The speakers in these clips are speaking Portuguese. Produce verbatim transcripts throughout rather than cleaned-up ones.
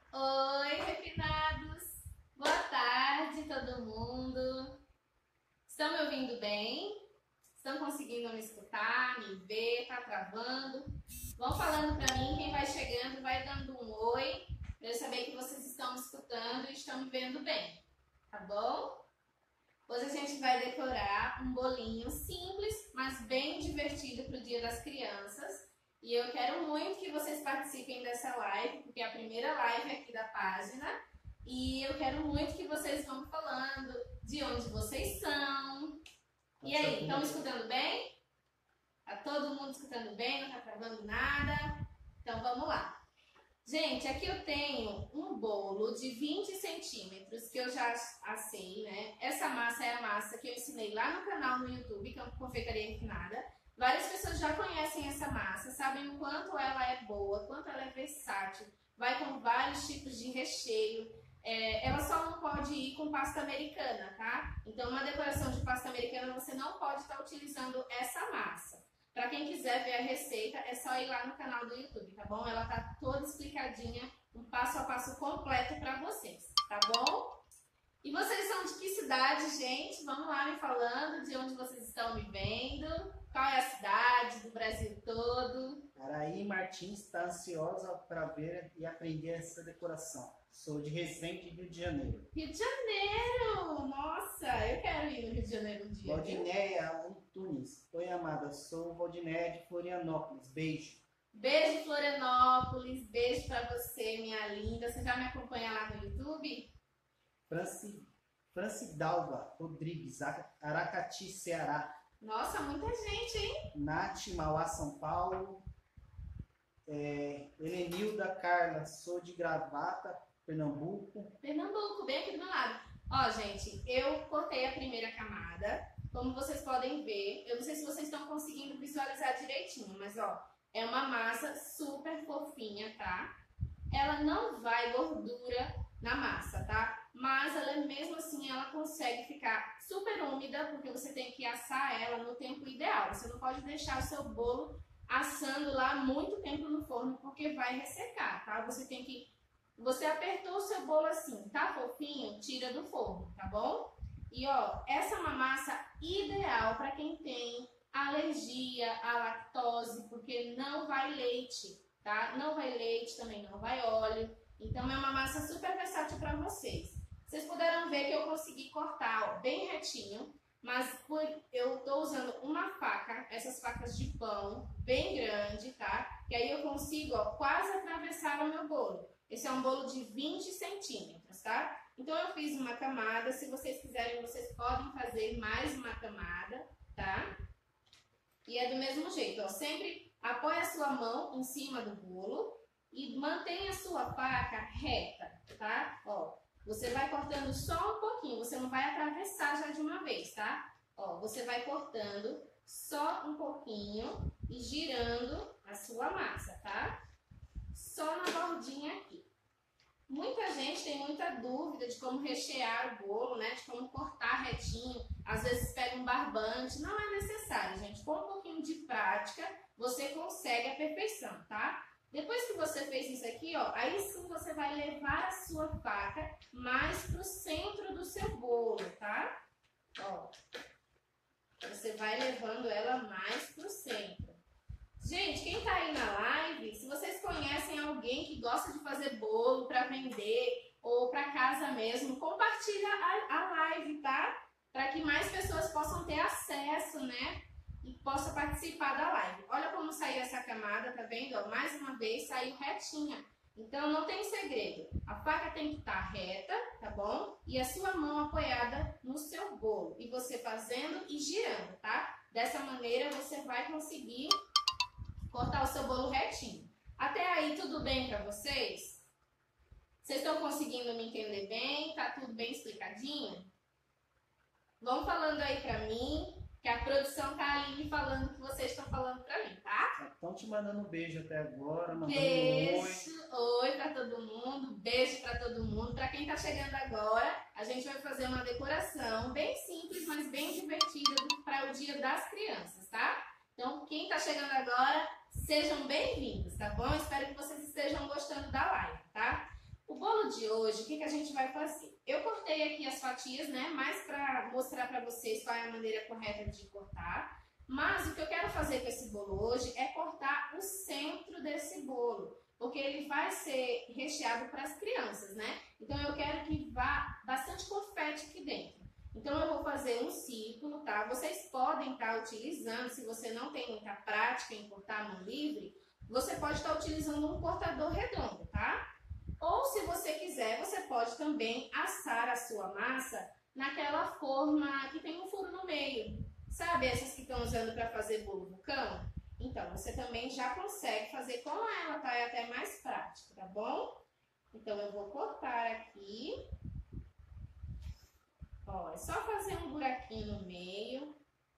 Oi, refinados! Boa tarde, todo mundo! Estão me ouvindo bem? Estão conseguindo me escutar, me ver? Tá travando? Vão falando pra mim, quem vai chegando vai dando um oi, pra eu saber que vocês estão me escutando e estão me vendo bem, tá bom? Hoje a gente vai decorar um bolinho simples, mas bem divertido pro Dia das Crianças. E eu quero muito que vocês participem dessa live, porque é a primeira live aqui da página. E eu quero muito que vocês vão falando de onde vocês são. E aí, estão me escutando bem? Tá todo mundo escutando bem? Não tá travando nada? Então vamos lá. Gente, aqui eu tenho um bolo de vinte centímetros que eu já assei, né? Essa massa é a massa que eu ensinei lá no canal no YouTube, que é uma confeitaria refinada. Várias pessoas já conhecem essa massa, sabem o quanto ela é boa, quanto ela é versátil, vai com vários tipos de recheio. É, ela só não pode ir com pasta americana, tá? Então, uma decoração de pasta americana, você não pode estar utilizando essa massa. Para quem quiser ver a receita, é só ir lá no canal do YouTube, tá bom? Ela tá toda explicadinha, um passo a passo completo para vocês, tá bom? E vocês são de que cidade, gente? Vamos lá me falando de onde vocês estão me vendo. Qual é a cidade do Brasil todo? Araí Martins está ansiosa para ver e aprender essa decoração. Sou de Resende, Rio de Janeiro. Rio de Janeiro! Nossa, eu quero ir no Rio de Janeiro um dia. Valdinéia Antunes. Oi, amada. Sou Valdinéia de Florianópolis. Beijo. Beijo, Florianópolis. Beijo para você, minha linda. Você já me acompanha lá no YouTube? Franci, Francidalva Rodrigues, Aracati, Ceará. Nossa, muita gente, hein? Nath, Mauá, São Paulo. É, Helenilda Carla, sou de Gravata, Pernambuco. Pernambuco, bem aqui do meu lado. Ó, gente, eu cortei a primeira camada. Como vocês podem ver, eu não sei se vocês estão conseguindo visualizar direitinho, mas ó, é uma massa super fofinha, tá? Ela não vai gordura na massa, tá? Mas ela mesmo assim, ela consegue ficar super úmida, porque você tem que assar ela no tempo ideal. Você não pode deixar o seu bolo assando lá muito tempo no forno, porque vai ressecar, tá? Você tem que... Você apertou o seu bolo assim, tá fofinho? Tira do forno, tá bom? E ó, essa é uma massa ideal para quem tem alergia à lactose, porque não vai leite, tá? Não vai leite, também não vai óleo. Então é uma massa super versátil para vocês. Vocês puderam ver que eu consegui cortar, ó, bem retinho, mas por, eu tô usando uma faca, essas facas de pão, bem grande, tá? Que aí eu consigo, ó, quase atravessar o meu bolo. Esse é um bolo de vinte centímetros, tá? Então eu fiz uma camada, se vocês quiserem, vocês podem fazer mais uma camada, tá? E é do mesmo jeito, ó, sempre apoie a sua mão em cima do bolo e mantenha a sua faca reta, tá? Ó, você vai cortando só um pouquinho, você não vai atravessar já de uma vez, tá? Ó, você vai cortando só um pouquinho e girando a sua massa, tá? Só na bordinha aqui. Muita gente tem muita dúvida de como rechear o bolo, né? De como cortar retinho. Às vezes pega um barbante. Não é necessário, gente. Com um pouquinho de prática, você consegue a perfeição, tá? Depois que você fez isso aqui, ó, aí sim você vai levar a sua faca mais pro centro do seu bolo, tá? Ó, você vai levando ela mais pro centro. Gente, quem tá aí na live, se vocês conhecem alguém que gosta de fazer bolo para vender ou para casa mesmo, compartilha a, a live, tá? Para que mais pessoas possam ter acesso, né? E possa participar da live. Olha como saiu essa camada, tá vendo? Ó, mais uma vez saiu retinha. Então não tem segredo. A faca tem que estar reta, tá bom? E a sua mão apoiada no seu bolo. E você fazendo e girando, tá? Dessa maneira você vai conseguir cortar o seu bolo retinho. Até aí tudo bem para vocês? Vocês estão conseguindo me entender bem? Tá tudo bem explicadinho? Vão falando aí para mim. Que a produção tá ali me falando o que vocês estão falando pra mim, tá? Estão te mandando um beijo até agora, mandando beijo, um oi. Oi pra todo mundo, beijo pra todo mundo. Pra quem tá chegando agora, a gente vai fazer uma decoração bem simples, mas bem divertida para o Dia das Crianças, tá? Então, quem tá chegando agora, sejam bem-vindos, tá bom? Espero que vocês estejam gostando da live, tá? O bolo hoje, o que, que a gente vai fazer? Eu cortei aqui as fatias, né? Mais para mostrar para vocês qual é a maneira correta de cortar. Mas o que eu quero fazer com esse bolo hoje é cortar o centro desse bolo, porque ele vai ser recheado para as crianças, né? Então eu quero que vá bastante confete aqui dentro. Então eu vou fazer um círculo, tá? Vocês podem estar utilizando, se você não tem muita prática em cortar a mão livre, você pode estar utilizando um cortador redondo, tá? Ou se você quiser, você pode também assar a sua massa naquela forma que tem um furo no meio. Sabe essas que estão usando para fazer bolo vulcão? Então, você também já consegue fazer com ela, tá? É até mais prático, tá bom? Então, eu vou cortar aqui. Ó, é só fazer um buraquinho no meio.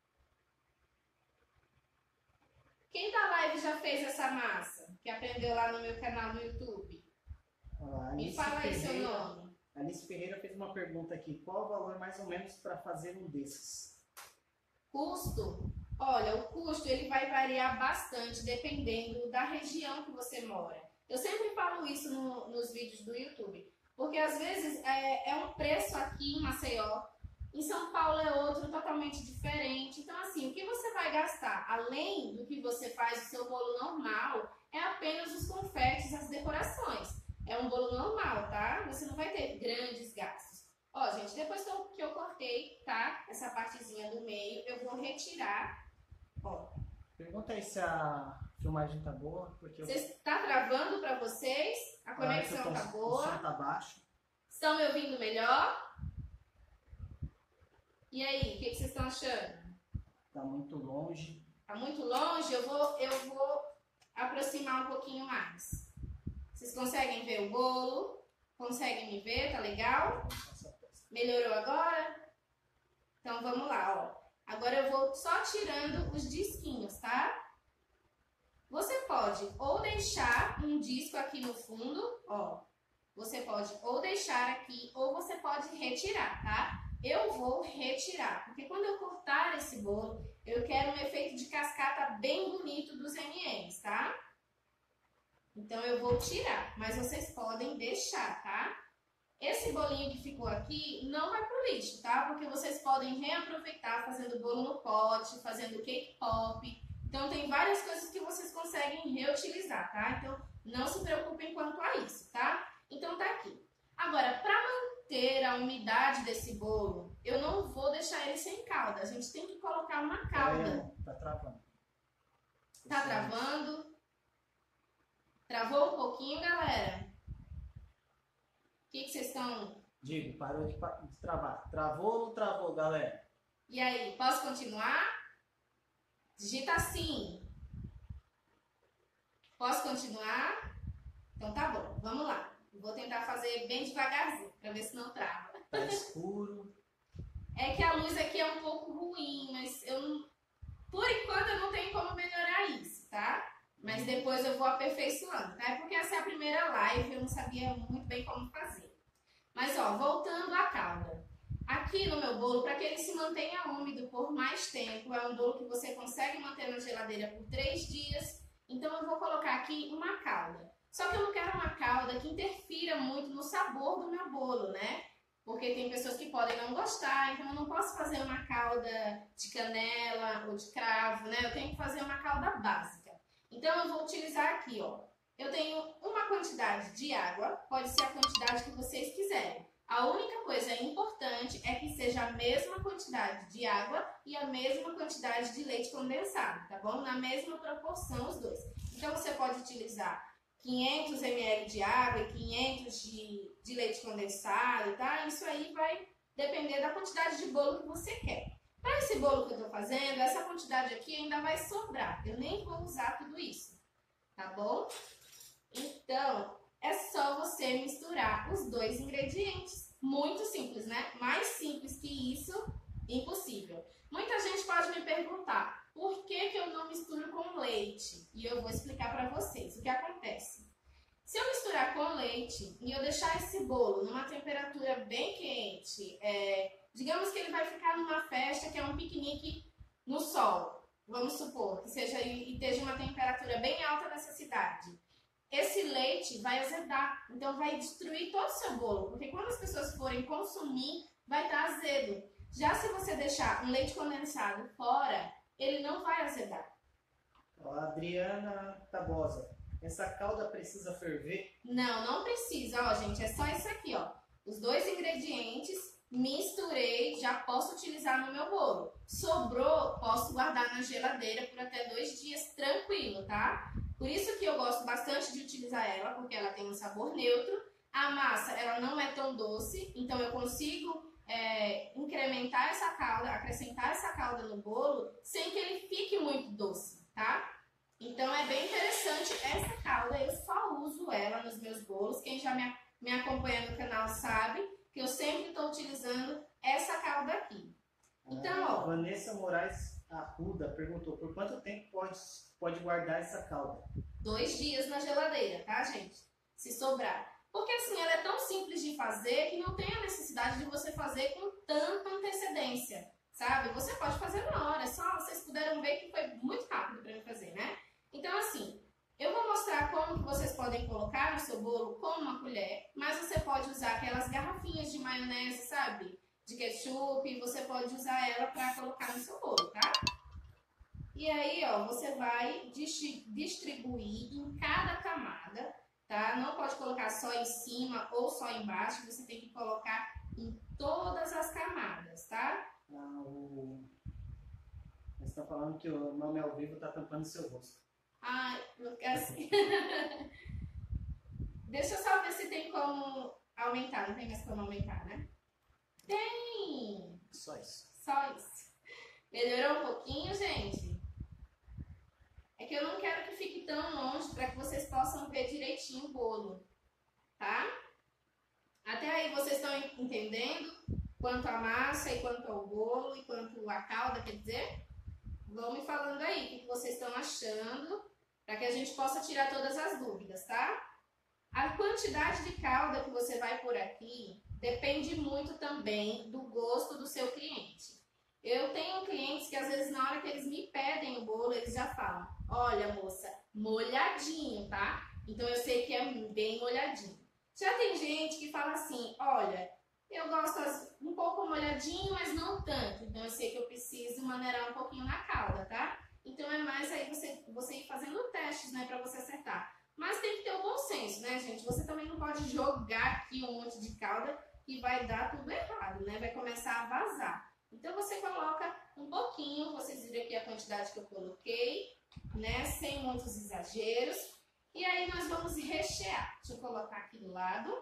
Quem da live já fez essa massa? Que aprendeu lá no meu canal no YouTube? Olá, Me fala aí seu nome. Alice Ferreira fez uma pergunta aqui. Qual o valor mais ou menos para fazer um desses? Custo? Olha, o custo ele vai variar bastante dependendo da região que você mora. Eu sempre falo isso no, nos vídeos do YouTube, porque às vezes é, é um preço aqui em Maceió, em São Paulo é outro totalmente diferente. Então assim, o que você vai gastar, além do que você faz o seu bolo normal, é apenas os confetes, as decorações. É um bolo normal, tá? Você não vai ter grandes gastos. Ó, gente, depois que eu, que eu cortei, tá? Essa partezinha do meio, eu vou retirar. Ó. Pergunta aí se a filmagem tá boa, porque eu... Cês, tá travando pra vocês? A conexão ah, tô, tá boa? O som tá baixo. Estão me ouvindo melhor? E aí, o que, que vocês estão achando? Tá muito longe. Tá muito longe? Eu vou, eu vou aproximar um pouquinho mais. Vocês conseguem ver o bolo? Conseguem me ver? Tá legal? Melhorou agora? Então vamos lá, ó. Agora eu vou só tirando os disquinhos, tá? Você pode ou deixar um disco aqui no fundo, ó. Você pode ou deixar aqui ou você pode retirar, tá? Eu vou retirar, porque quando eu cortar esse bolo, eu quero um efeito de cascata bem bonito dos eme e eme's, tá? Então eu vou tirar, mas vocês podem deixar, tá? Esse bolinho que ficou aqui não vai pro lixo, tá? Porque vocês podem reaproveitar fazendo bolo no pote, fazendo cake pop. Então tem várias coisas que vocês conseguem reutilizar, tá? Então não se preocupem quanto a isso, tá? Então tá aqui. Agora, para manter a umidade desse bolo, eu não vou deixar ele sem calda. A gente tem que colocar uma calda. É, tá travando. Tá travando? Travou um pouquinho, galera? O que, que vocês estão... Digo, parou de, de travar. Travou ou não travou, galera? E aí, posso continuar? Digita sim. Posso continuar? Então tá bom, vamos lá. Vou tentar fazer bem devagarzinho, pra ver se não trava. Tá escuro. É que a luz aqui é um pouco ruim, mas eu não... Por enquanto eu não tenho como melhorar isso, tá? Mas depois eu vou aperfeiçoando, tá? É porque essa é a primeira live, eu não sabia muito bem como fazer. Mas, ó, voltando à calda. Aqui no meu bolo, para que ele se mantenha úmido por mais tempo, é um bolo que você consegue manter na geladeira por três dias. Então, eu vou colocar aqui uma calda. Só que eu não quero uma calda que interfira muito no sabor do meu bolo, né? Porque tem pessoas que podem não gostar, então eu não posso fazer uma calda de canela ou de cravo, né? Eu tenho que fazer uma calda básica. Então, eu vou utilizar aqui, ó. Eu tenho uma quantidade de água, pode ser a quantidade que vocês quiserem. A única coisa importante é que seja a mesma quantidade de água e a mesma quantidade de leite condensado, tá bom? Na mesma proporção os dois. Então, você pode utilizar quinhentos mililitros de água e quinhentos de, de leite condensado, tá? Isso aí vai depender da quantidade de bolo que você quer. Para esse bolo que eu tô fazendo, essa quantidade aqui ainda vai sobrar. Eu nem vou usar tudo isso, tá bom? Então, é só você misturar os dois ingredientes. Muito simples, né? Mais simples que isso, impossível. Muita gente pode me perguntar, por que que eu não misturo com leite? E eu vou explicar para vocês o que acontece. Se eu misturar com leite e eu deixar esse bolo numa temperatura bem quente, é, digamos que ele vai ficar numa festa que é um piquenique no sol, vamos supor, que seja e esteja uma temperatura bem alta nessa cidade. esse leite vai azedar, então vai destruir todo o seu bolo, porque quando as pessoas forem consumir, vai estar azedo. Já se você deixar um leite condensado fora, ele não vai azedar. Adriana Tabosa, essa calda precisa ferver? Não, não precisa, ó, gente, é só isso aqui, ó. Os dois ingredientes, misturei, já posso utilizar no meu bolo. Sobrou, posso guardar na geladeira por até dois dias, tranquilo, tá? Por isso que eu gosto bastante de utilizar ela, porque ela tem um sabor neutro. A massa, ela não é tão doce, então eu consigo é, incrementar essa calda, acrescentar essa calda no bolo, sem que ele fique muito doce, tá? Então é bem interessante essa calda, eu só uso ela nos meus bolos. Quem já me, me acompanha no canal sabe que eu sempre estou utilizando essa calda aqui. Então, ó... Vanessa Moraes Arruda perguntou, por quanto tempo pode, pode guardar essa calda? Dois dias na geladeira, tá, gente? Se sobrar. Porque assim, ela é tão simples de fazer que não tem a necessidade de você fazer com tanta antecedência, sabe? Você pode fazer na hora, só vocês puderam ver que foi muito rápido para mim fazer, né? Então, assim, eu vou mostrar como que vocês podem colocar no seu bolo com uma colher, mas você pode usar aquelas garrafinhas de maionese, sabe? De ketchup, você pode usar ela para colocar no seu bolo, tá? E aí, ó, você vai distribuir em cada camada, tá? Não pode colocar só em cima ou só embaixo, você tem que colocar em todas as camadas, tá? Ah, o... Você está falando que o nome ao vivo está tampando seu rosto. Ah, assim. Deixa eu só ver se tem como aumentar. Não tem mais como aumentar, né? Tem! Só isso. Só isso. Melhorou um pouquinho, gente? É que eu não quero que fique tão longe para que vocês possam ver direitinho o bolo, tá? Até aí vocês estão entendendo quanto a massa e quanto ao bolo e quanto a calda, quer dizer? Vão me falando aí o que vocês estão achando, para que a gente possa tirar todas as dúvidas, tá? A quantidade de calda que você vai pôr aqui depende muito também do gosto do seu cliente. Eu tenho clientes que às vezes na hora que eles me pedem o bolo, eles já falam, olha moça, molhadinho, tá? Então eu sei que é bem molhadinho. Já tem gente que fala assim, olha, eu gosto um pouco molhadinho, mas não tanto. Então eu sei que eu preciso maneirar um pouquinho na calda, tá? Então é mais aí você, você ir fazendo testes, né, pra você acertar. Mas tem que ter o bom senso, né, gente? Você também não pode jogar aqui um monte de calda que vai dar tudo errado, né? Vai começar a vazar. Então você coloca um pouquinho, vocês viram aqui a quantidade que eu coloquei, né? Sem muitos exageros. E aí nós vamos rechear. Deixa eu colocar aqui do lado.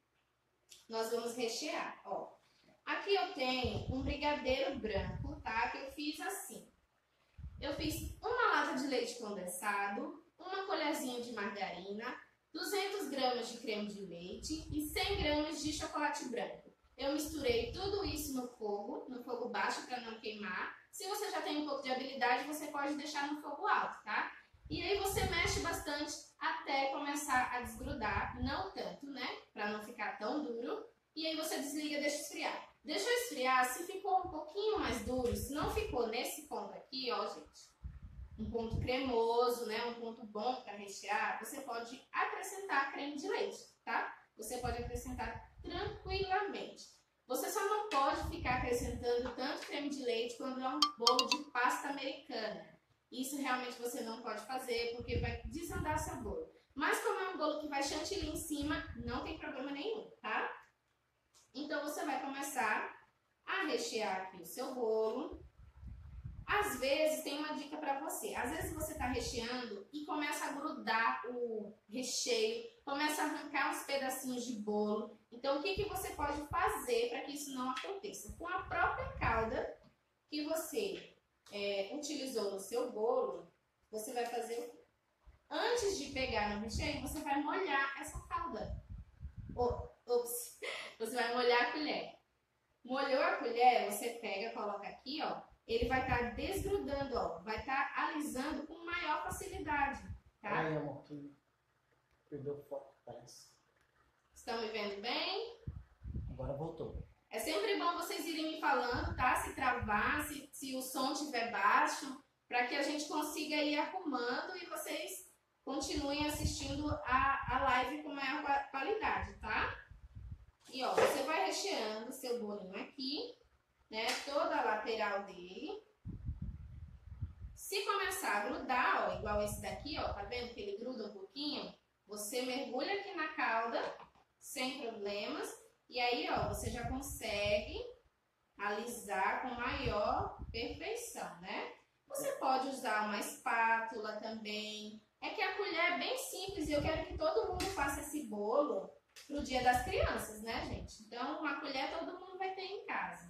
Nós vamos rechear, ó. Aqui eu tenho um brigadeiro branco, tá? Que eu fiz assim. Eu fiz uma lata de leite condensado, uma colherzinha de margarina, duzentas gramas de creme de leite e cem gramas de chocolate branco. Eu misturei tudo isso no fogo, no fogo baixo para não queimar. Se você já tem um pouco de habilidade, você pode deixar no fogo alto, tá? E aí você mexe bastante até começar a desgrudar, não tanto, né? Para não ficar tão duro. E aí você desliga e deixa esfriar. Deixa esfriar, se ficou um pouquinho mais duro, se não ficou nesse ponto aqui, ó, gente, um ponto cremoso, né? Um ponto bom para rechear, você pode acrescentar creme de leite, tá? Você pode acrescentar tranquilamente. Você só não pode ficar acrescentando tanto creme de leite quando é um bolo de pasta americana. Isso realmente você não pode fazer, porque vai desandar seu bolo. Mas como é um bolo que vai chantilly em cima, não tem problema nenhum, tá? Então você vai começar a rechear aqui o seu bolo. Às vezes, tem uma dica para você. Às vezes você está recheando e começa a grudar o recheio, começa a arrancar uns pedacinhos de bolo. Então, o que, que você pode fazer para que isso não aconteça? Com a própria calda que você é, utilizou no seu bolo, você vai fazer o quê? Antes de pegar no recheio, você vai molhar essa calda. Oh, ops, você vai molhar a colher. Molhou a colher, você pega, coloca aqui, ó. Ele vai estar tá desgrudando, ó. Vai estar tá alisando com maior facilidade, tá? Ai, amor, que perdeu o foco, parece. Estão me vendo bem? Agora voltou. É sempre bom vocês irem me falando, tá? Se travar, se, se o som estiver baixo, para que a gente consiga ir arrumando e vocês continuem assistindo a, a live com maior qualidade, tá? E ó, você vai recheando seu bolinho aqui, né? Toda a lateral dele. Se começar a grudar, ó, igual esse daqui, ó, tá vendo que ele gruda um pouquinho? Você mergulha aqui na calda, sem problemas. E aí, ó, você já consegue alisar com maior perfeição, né? Você pode usar uma espátula também. É que a colher é bem simples e eu quero que todo mundo faça esse bolo pro Dia das Crianças, né, gente? Então, uma colher todo mundo vai ter em casa.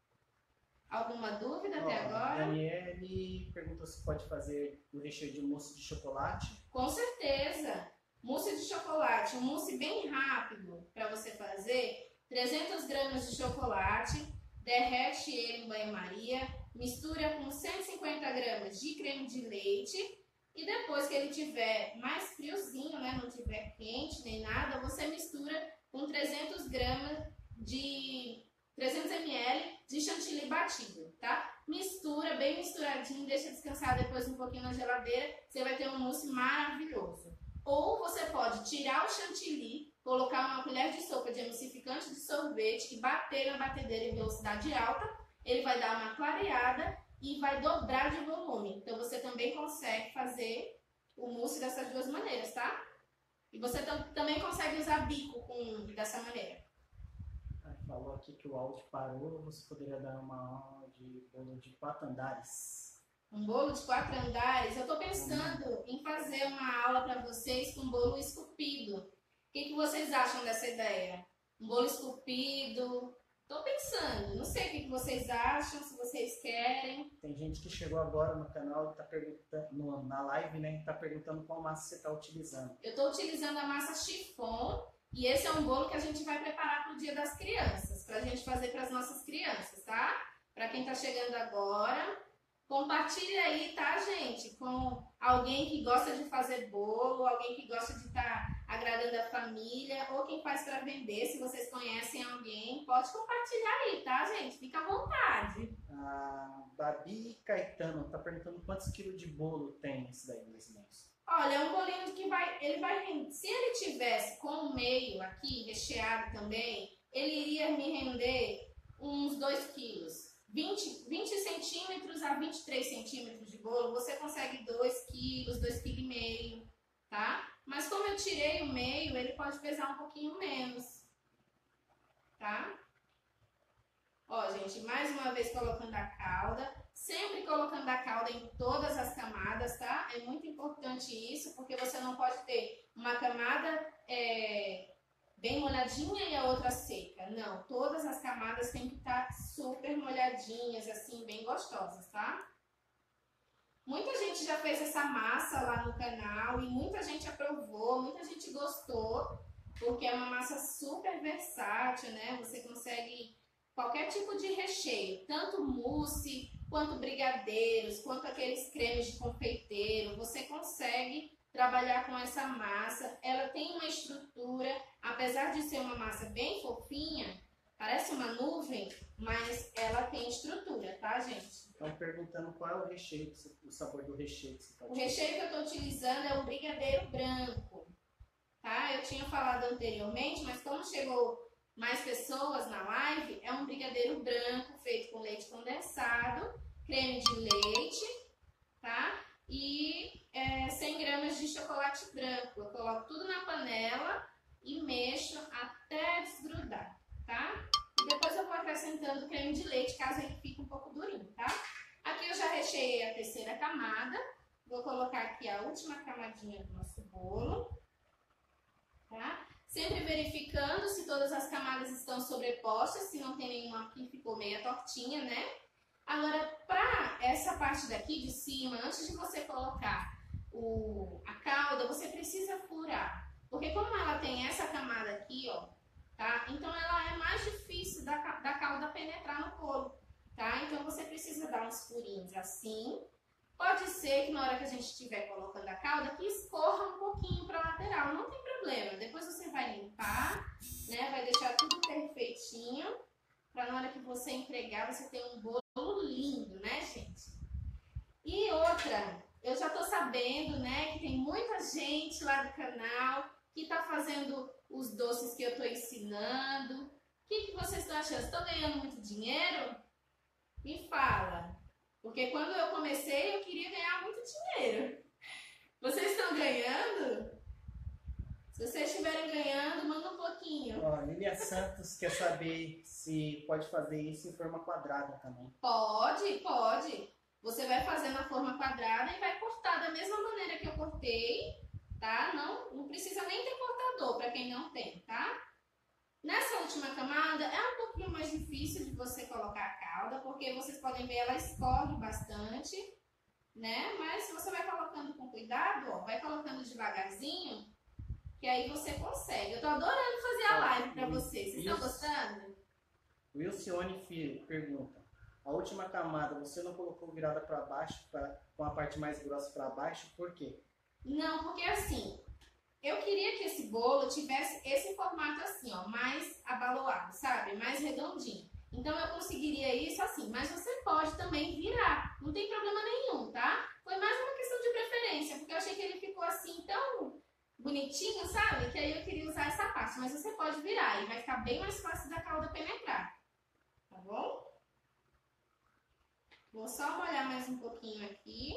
Alguma dúvida até Ó, agora? Daniele perguntou se pode fazer o recheio de mousse de chocolate. Com certeza. Mousse de chocolate, um mousse bem rápido para você fazer. trezentas gramas de chocolate, derrete ele em banho-maria, mistura com cento e cinquenta gramas de creme de leite e depois que ele tiver mais friozinho, né, não tiver quente nem nada, você mistura com trezentas gramas de trezentos mililitros de chantilly batido, tá? Mistura bem misturadinho, deixa descansar depois um pouquinho na geladeira, você vai ter um mousse maravilhoso. Ou você pode tirar o chantilly, colocar uma colher de sopa de emulsificante de sorvete e bater na batedeira em velocidade alta, ele vai dar uma clareada e vai dobrar de volume. Então você também consegue fazer o mousse dessas duas maneiras, tá? E você também consegue usar bico com, dessa maneira. Falou aqui que o áudio parou, você poderia dar uma aula de bolo de quatro andares. Um bolo de quatro andares? Eu tô pensando hum. em fazer uma aula para vocês com bolo esculpido. O que, que vocês acham dessa ideia? Um bolo esculpido? Tô pensando, não sei o que, que vocês acham, se vocês querem. Tem gente que chegou agora no canal e tá perguntando, no, na live, né, tá perguntando qual massa você tá utilizando. Eu tô utilizando a massa chiffon. E esse é um bolo que a gente vai preparar para o Dia das Crianças, para a gente fazer para as nossas crianças, tá? Para quem está chegando agora, compartilha aí, tá, gente? Com alguém que gosta de fazer bolo, alguém que gosta de estar tá agradando a família, ou quem faz para vender, se vocês conhecem alguém, pode compartilhar aí, tá, gente? Fica à vontade. A Babi Caetano tá perguntando quantos quilos de bolo tem esse daí, mais ou menos. Olha, é um bolinho que vai, ele vai, se ele tivesse com o meio aqui, recheado também, ele iria me render uns dois quilos. vinte, vinte centímetros a vinte e três centímetros de bolo, você consegue dois quilos, dois quilos e meio, tá? Mas como eu tirei o meio, ele pode pesar um pouquinho menos, tá? Ó, gente, mais uma vez colocando a calda. Sempre colocando a calda em todas as camadas, tá? É muito importante isso, porque você não pode ter uma camada é, bem molhadinha e a outra seca. Não, todas as camadas têm que estar super molhadinhas, assim, bem gostosas, tá? Muita gente já fez essa massa lá no canal e muita gente aprovou, muita gente gostou, porque é uma massa super versátil, né? Você consegue qualquer tipo de recheio, tanto mousse, quanto brigadeiros, quanto aqueles cremes de confeiteiro, você consegue trabalhar com essa massa. Ela tem uma estrutura, apesar de ser uma massa bem fofinha, parece uma nuvem, mas ela tem estrutura, tá, gente? Estão perguntando qual é o recheio, o sabor do recheio que você está utilizando. O recheio que eu estou utilizando é o brigadeiro branco, tá? Eu tinha falado anteriormente, mas como chegou mais pessoas na live, é um brigadeiro branco feito com leite condensado, creme de leite, tá? E é, cem gramas de chocolate branco. Eu coloco tudo na panela e mexo até desgrudar, tá? E depois eu vou acrescentando creme de leite, caso ele fique um pouco durinho, tá? Aqui eu já recheei a terceira camada. Vou colocar aqui a última camadinha do nosso bolo, tá? Sempre verificando se todas as camadas estão sobrepostas, se não tem nenhuma que ficou meia tortinha, né? Agora, para essa parte daqui de cima, antes de você colocar o, a calda, você precisa furar. Porque como ela tem essa camada aqui, ó, tá? Então ela é mais difícil da, da calda penetrar no bolo, tá? Então você precisa dar uns furinhos assim. Pode ser que na hora que a gente estiver colocando a calda, que escorra um pouquinho para a lateral, não tem problema. Depois você vai limpar, né? Vai deixar tudo perfeitinho, para na hora que você entregar, você ter um bolo lindo, né, gente? E outra, eu já tô sabendo, né, que tem muita gente lá do canal que está fazendo os doces que eu estou ensinando. O que, que vocês estão achando? Estão ganhando muito dinheiro? Me fala. Porque quando eu comecei, eu queria ganhar muito dinheiro. Vocês estão ganhando? Se vocês estiverem ganhando, manda um pouquinho. Ó, Lilia Santos quer saber se pode fazer isso em forma quadrada também. Pode, pode. Você vai fazer na forma quadrada e vai cortar da mesma maneira que eu cortei, tá? Não, não precisa nem ter cortador para quem não tem, tá? Nessa última camada é um pouquinho mais difícil de você colocar a calda, porque vocês podem ver, ela escorre bastante, né? Mas você vai colocando com cuidado, ó, vai colocando devagarzinho, que aí você consegue. Eu tô adorando fazer a live para vocês. Vocês estão gostando? Wilcione Filho pergunta: a última camada você não colocou virada para baixo, pra, com a parte mais grossa para baixo, por quê? Não, porque assim, eu queria que esse bolo tivesse esse formato assim, ó, mais abaloado, sabe? Mais redondinho. Então eu conseguiria isso assim, mas você pode também virar, não tem problema nenhum, tá? Foi mais uma questão de preferência, porque eu achei que ele ficou assim tão bonitinho, sabe? Que aí eu queria usar essa parte, mas você pode virar e vai ficar bem mais fácil da calda penetrar, tá bom? Vou só molhar mais um pouquinho aqui.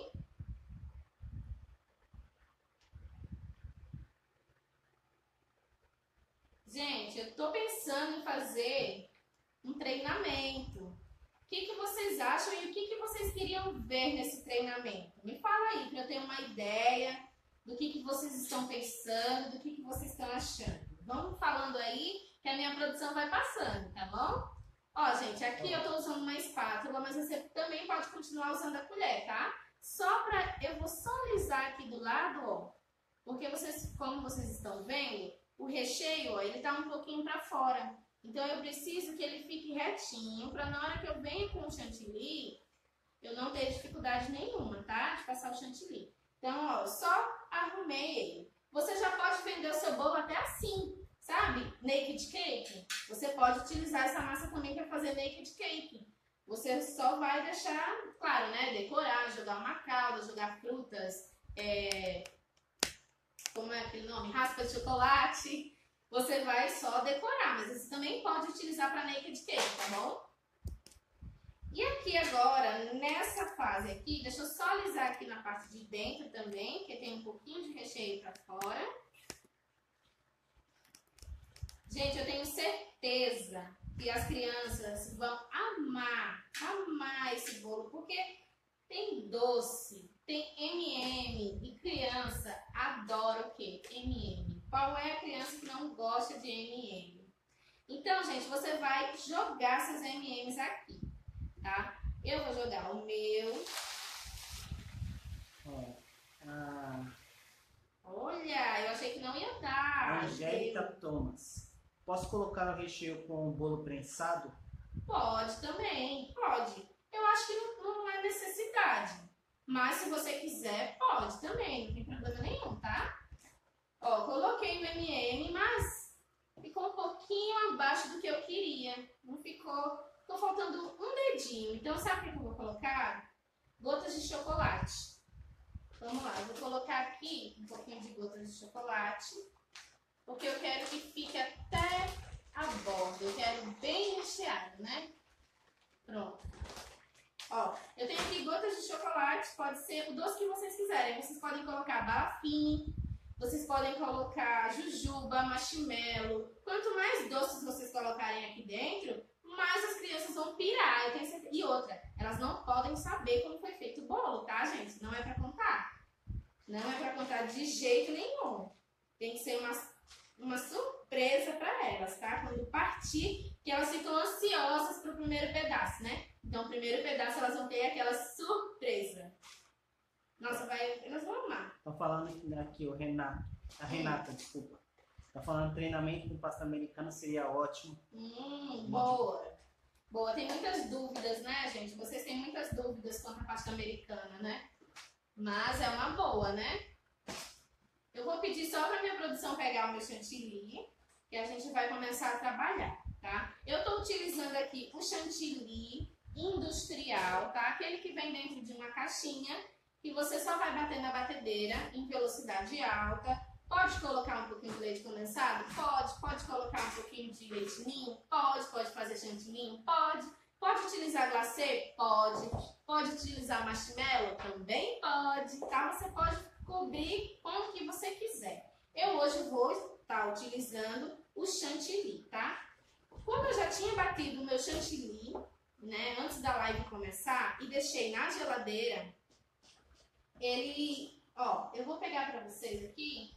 Gente, eu tô pensando em fazer um treinamento. O que, que vocês acham e o que, que vocês queriam ver nesse treinamento? Me fala aí, para eu ter uma ideia do que, que vocês estão pensando, do que, que vocês estão achando. Vamos falando aí que a minha produção vai passando, tá bom? Ó, gente, aqui eu tô usando uma espátula, mas você também pode continuar usando a colher, tá? Só pra... Eu vou só alisar aqui do lado, ó. Porque vocês, como vocês estão vendo, o recheio, ó, ele tá um pouquinho pra fora. Então eu preciso que ele fique retinho, pra na hora que eu venha com o chantilly, eu não ter dificuldade nenhuma, tá? De passar o chantilly. Então, ó, só arrumei ele. Você já pode vender o seu bolo até assim, sabe? Naked cake. Você pode utilizar essa massa também para fazer naked cake. Você só vai deixar, claro, né? Decorar, jogar uma calda, jogar frutas, é... como é aquele nome? Raspa de chocolate. Você vai só decorar, mas você também pode utilizar para naked cake, tá bom? E aqui agora, nessa fase aqui, deixa eu só alisar aqui na parte de dentro também, que tem um pouquinho de recheio para fora. Gente, eu tenho certeza que as crianças vão amar, amar esse bolo, porque tem doce, tem eme eme, e criança adora o quê? eme eme. Qual é a criança que não gosta de eme eme? Então, gente, você vai jogar seus eme emes aqui, tá? Eu vou jogar o meu. Ó, a Olha, eu achei que não ia dar. Angélica Thomas: posso colocar o recheio com o bolo prensado? Pode também, pode. Eu acho que não, não é necessidade. Mas se você quiser, pode também, não tem problema nenhum, tá? Ó, coloquei o eme eme, mas ficou um pouquinho abaixo do que eu queria. Não ficou, ficou faltando um dedinho. Então, sabe o que eu vou colocar? Gotas de chocolate. Vamos lá, eu vou colocar aqui um pouquinho de gotas de chocolate, porque eu quero que fique até a borda. Eu quero bem recheado, né? Pronto. Ó, eu tenho aqui gotas de chocolate, pode ser o doce que vocês quiserem. Vocês podem colocar balafim, vocês podem colocar jujuba, marshmallow. Quanto mais doces vocês colocarem aqui dentro, mais as crianças vão pirar, eu tenho certeza. E outra, elas não podem saber como foi feito o bolo, tá, gente? Não é pra contar. Não é pra contar de jeito nenhum. Tem que ser uma, uma surpresa pra elas, tá? Quando partir, que elas ficam ansiosas pro primeiro pedaço, né? Então, o primeiro pedaço elas vão ter aquela surpresa. Nossa, vai, elas vão amar. Tá falando aqui o Renato, a Renata, desculpa. Tá falando treinamento com pasta americana seria ótimo. Hum, boa. Boa, tem muitas dúvidas, né, gente? Vocês têm muitas dúvidas quanto à pasta americana, né? Mas é uma boa, né? Eu vou pedir só pra minha produção pegar o meu chantilly, que a gente vai começar a trabalhar, tá? Eu tô utilizando aqui o chantilly industrial, tá? Aquele que vem dentro de uma caixinha. que você só vai bater na batedeira em velocidade alta. Pode colocar um pouquinho de leite condensado? Pode. Pode colocar um pouquinho de leite ninho? Pode. Pode fazer chantilly? Pode. Pode utilizar glacê? Pode. Pode utilizar marshmallow? Também pode, tá? Você pode cobrir com o que você quiser. Eu hoje vou estar utilizando o chantilly, tá? Como eu já tinha batido o meu chantilly, né, antes da live começar, e deixei na geladeira, ele, ó, eu vou pegar pra vocês aqui,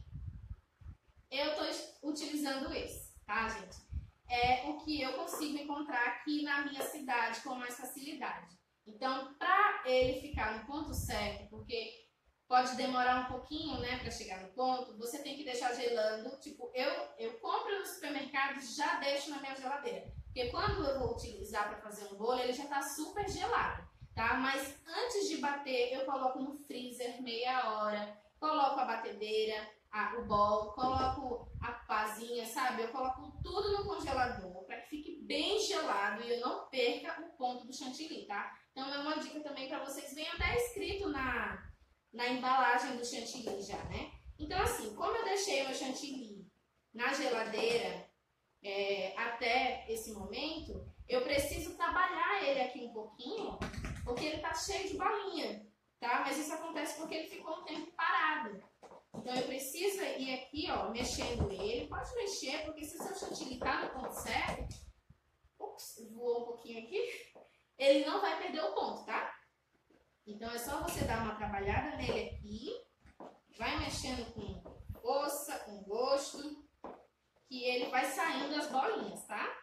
eu tô utilizando esse, tá, gente? É o que eu consigo encontrar aqui na minha cidade com mais facilidade. Então, pra ele ficar no ponto certo, porque pode demorar um pouquinho, né, para chegar no ponto, você tem que deixar gelando. Tipo, eu, eu compro no supermercado e já deixo na minha geladeira. Porque quando eu vou utilizar para fazer um bolo, ele já tá super gelado, tá? Mas antes de bater, eu coloco no freezer meia hora, coloco a batedeira, a, o bol, coloco a pazinha, sabe? Eu coloco tudo no congelador para que fique bem gelado e eu não perca o ponto do chantilly, tá? Então é uma dica também para vocês, vem até escrito na... na embalagem do chantilly já, né? Então, assim, como eu deixei o meu chantilly na geladeira é, até esse momento, eu preciso trabalhar ele aqui um pouquinho, porque ele tá cheio de bolinha, tá? Mas isso acontece porque ele ficou um tempo parado. Então, eu preciso ir aqui, ó, mexendo ele. Pode mexer, porque se o seu chantilly tá no ponto certo, ups, voou um pouquinho aqui, ele não vai perder o ponto, tá? Então, é só você dar uma trabalhada nele aqui, vai mexendo com força, com gosto, que ele vai saindo as bolinhas, tá?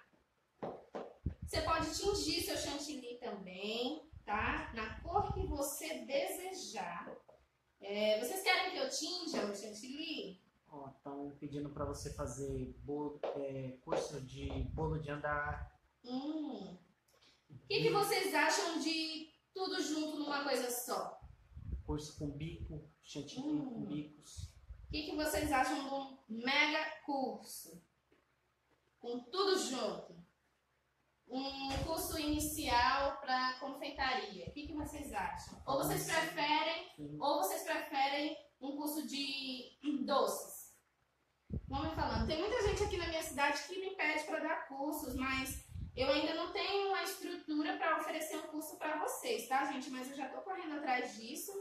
Você pode tingir seu chantilly também, tá? Na cor que você desejar. É, vocês querem que eu tinja o chantilly? Ó, estão pedindo para você fazer bolo, é, curso de bolo de andar. Hum. O que, que vocês acham de tudo junto numa coisa só? Curso com bico, chantilly hum. com bicos. O que, que vocês acham de um mega curso? Com tudo junto. Um curso inicial para confeitaria. O que, que vocês acham? Ou vocês preferem, ou vocês preferem um curso de doces? Vão me falando. Tem muita gente aqui na minha cidade que me pede para dar cursos, mas eu ainda não tenho uma estrutura para oferecer um curso para vocês, tá, gente? Mas eu já tô correndo atrás disso.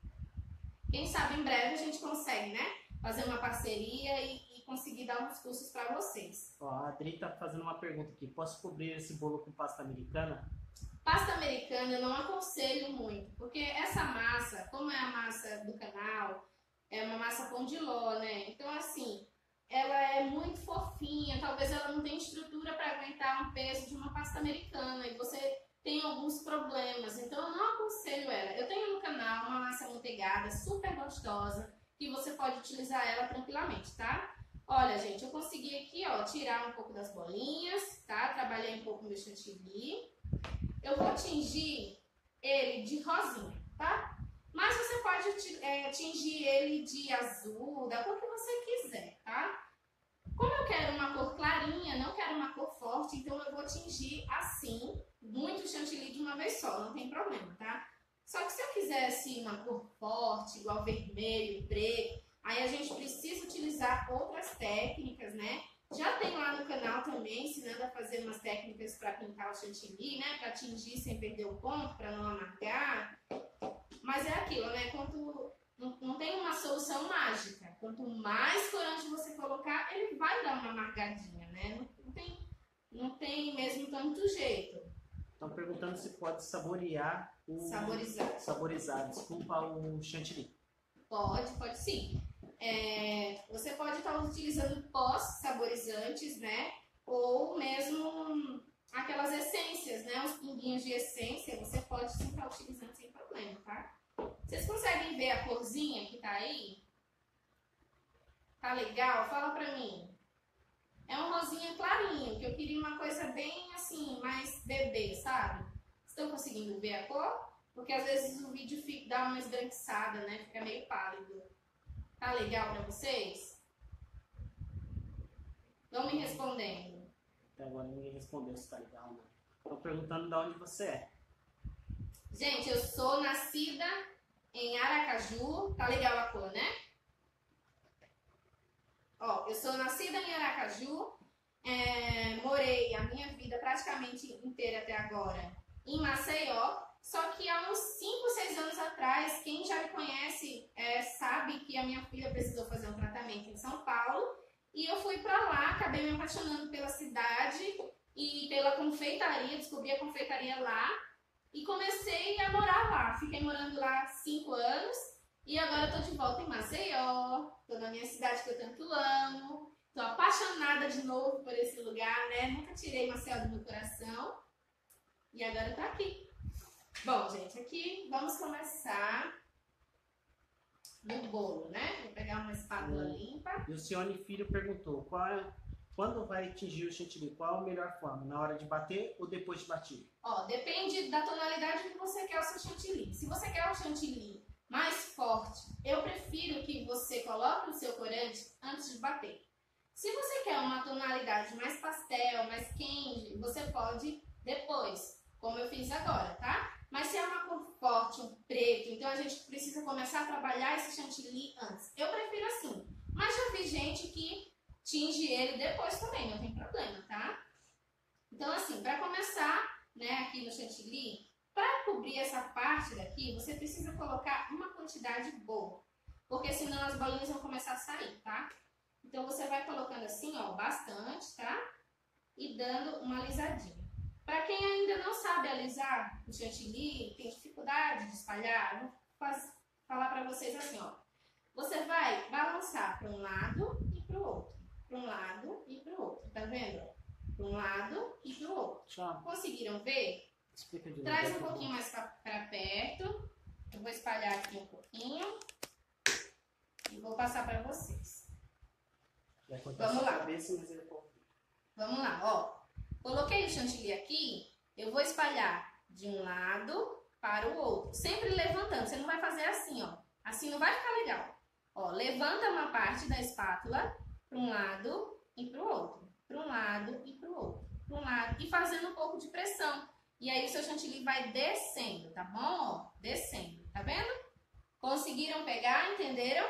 Quem sabe em breve a gente consegue, né? Fazer uma parceria e, e conseguir dar uns cursos para vocês. Ó, a Adri tá fazendo uma pergunta aqui. Posso cobrir esse bolo com pasta americana? Pasta americana eu não aconselho muito, porque essa massa, como é a massa do canal, é uma massa pão de ló, né? Então, assim, ela é muito fofinha, talvez ela não tenha estrutura para aguentar um peso de uma pasta americana e você tem alguns problemas, então eu não aconselho ela. Eu tenho no canal uma massa amanteigada super gostosa, que você pode utilizar ela tranquilamente, tá? Olha, gente, eu consegui aqui, ó, tirar um pouco das bolinhas, tá? Trabalhei um pouco no meu chantilly. Eu vou tingir ele de rosinha, tá? Mas você pode é, tingir ele de azul, da cor que você quiser, tá? Como eu quero uma cor clarinha, não quero uma cor forte, então eu vou tingir assim, muito chantilly de uma vez só, não tem problema, tá? Só que se eu quisesse uma cor forte, igual vermelho, preto, aí a gente precisa utilizar outras técnicas, né? Já tem lá no canal também, ensinando a fazer umas técnicas para pintar o chantilly, né? Para tingir sem perder o ponto, para não amargar. Mas é aquilo, né? Quanto, não, não tem uma solução mágica. Quanto mais corante você colocar, ele vai dar uma amargadinha, né? Não, não, tem, não tem mesmo tanto jeito. Estão perguntando se pode saborear o... Saborizar. Saborizar, desculpa, o chantilly. Pode, pode sim. É, você pode estar utilizando pós-saborizantes, né? Ou mesmo aquelas essências, né? Os pinguinhos de essência, você pode sim estar utilizando sem problema, tá? Vocês conseguem ver a corzinha que tá aí? Tá legal? Fala pra mim. É um rosinha clarinho, que eu queria uma coisa bem assim, mais bebê, sabe? Estão conseguindo ver a cor? Porque às vezes o vídeo fica, dá uma esbranquiçada, né? Fica meio pálido. Tá legal pra vocês? Vão me respondendo. Até agora ninguém respondeu se tá legal, né? Estão perguntando de onde você é. Gente, eu sou nascida em Aracaju. Tá legal a cor, né? Ó, eu sou nascida em Aracaju, é, morei a minha vida praticamente inteira até agora em Maceió, só que há uns cinco, seis anos atrás, quem já me conhece é, sabe que a minha filha precisou fazer um tratamento em São Paulo, e eu fui pra lá, acabei me apaixonando pela cidade e pela confeitaria, descobri a confeitaria lá e comecei a morar lá. Fiquei morando lá cinco anos e agora eu tô de volta em Maceió, tô na minha cidade que eu tanto amo, tô apaixonada de novo por esse lugar, né? Nunca tirei Maceió do meu coração e agora eu tô aqui. Bom, gente, aqui vamos começar no bolo, né? Vou pegar uma espátula hum. limpa. E o Cione Filho perguntou, qual é, quando vai atingir o chantilly? Qual a melhor forma? Na hora de bater ou depois de batido? Ó, depende da tonalidade que você quer o seu chantilly. Se você quer um chantilly mais forte, eu prefiro que você coloque o seu corante antes de bater. Se você quer uma tonalidade mais pastel, mais quente, você pode depois, como eu fiz agora, tá? Mas se é uma cor forte, um preto, então a gente precisa começar a trabalhar esse chantilly antes. Eu prefiro assim, mas já vi gente que tinge ele depois também, não tem problema, tá? Então assim, para começar, né, aqui no chantilly, para cobrir essa parte daqui, você precisa colocar uma quantidade boa, porque senão as bolinhas vão começar a sair, tá? Então você vai colocando assim, ó, bastante, tá? E dando uma alisadinha. Para quem ainda não sabe alisar o chantilly, tem dificuldade de espalhar, vou faz, falar para vocês assim, ó. Você vai balançar para um lado e para o outro. Para um lado e para o outro, tá vendo? Para um lado e para o outro. Tchau. Conseguiram ver? Traz um pouquinho mais para perto. Eu vou espalhar aqui um pouquinho. E vou passar para vocês. Vamos lá. Cabeça, mas ele... Vamos lá, ó. Coloquei o chantilly aqui, eu vou espalhar de um lado para o outro. Sempre levantando, você não vai fazer assim, ó. Assim não vai ficar legal. Ó, levanta uma parte da espátula para um lado e para o outro. Para um lado e para o outro. Para um lado e fazendo um pouco de pressão. E aí o seu chantilly vai descendo, tá bom? Ó, descendo, tá vendo? Conseguiram pegar, entenderam?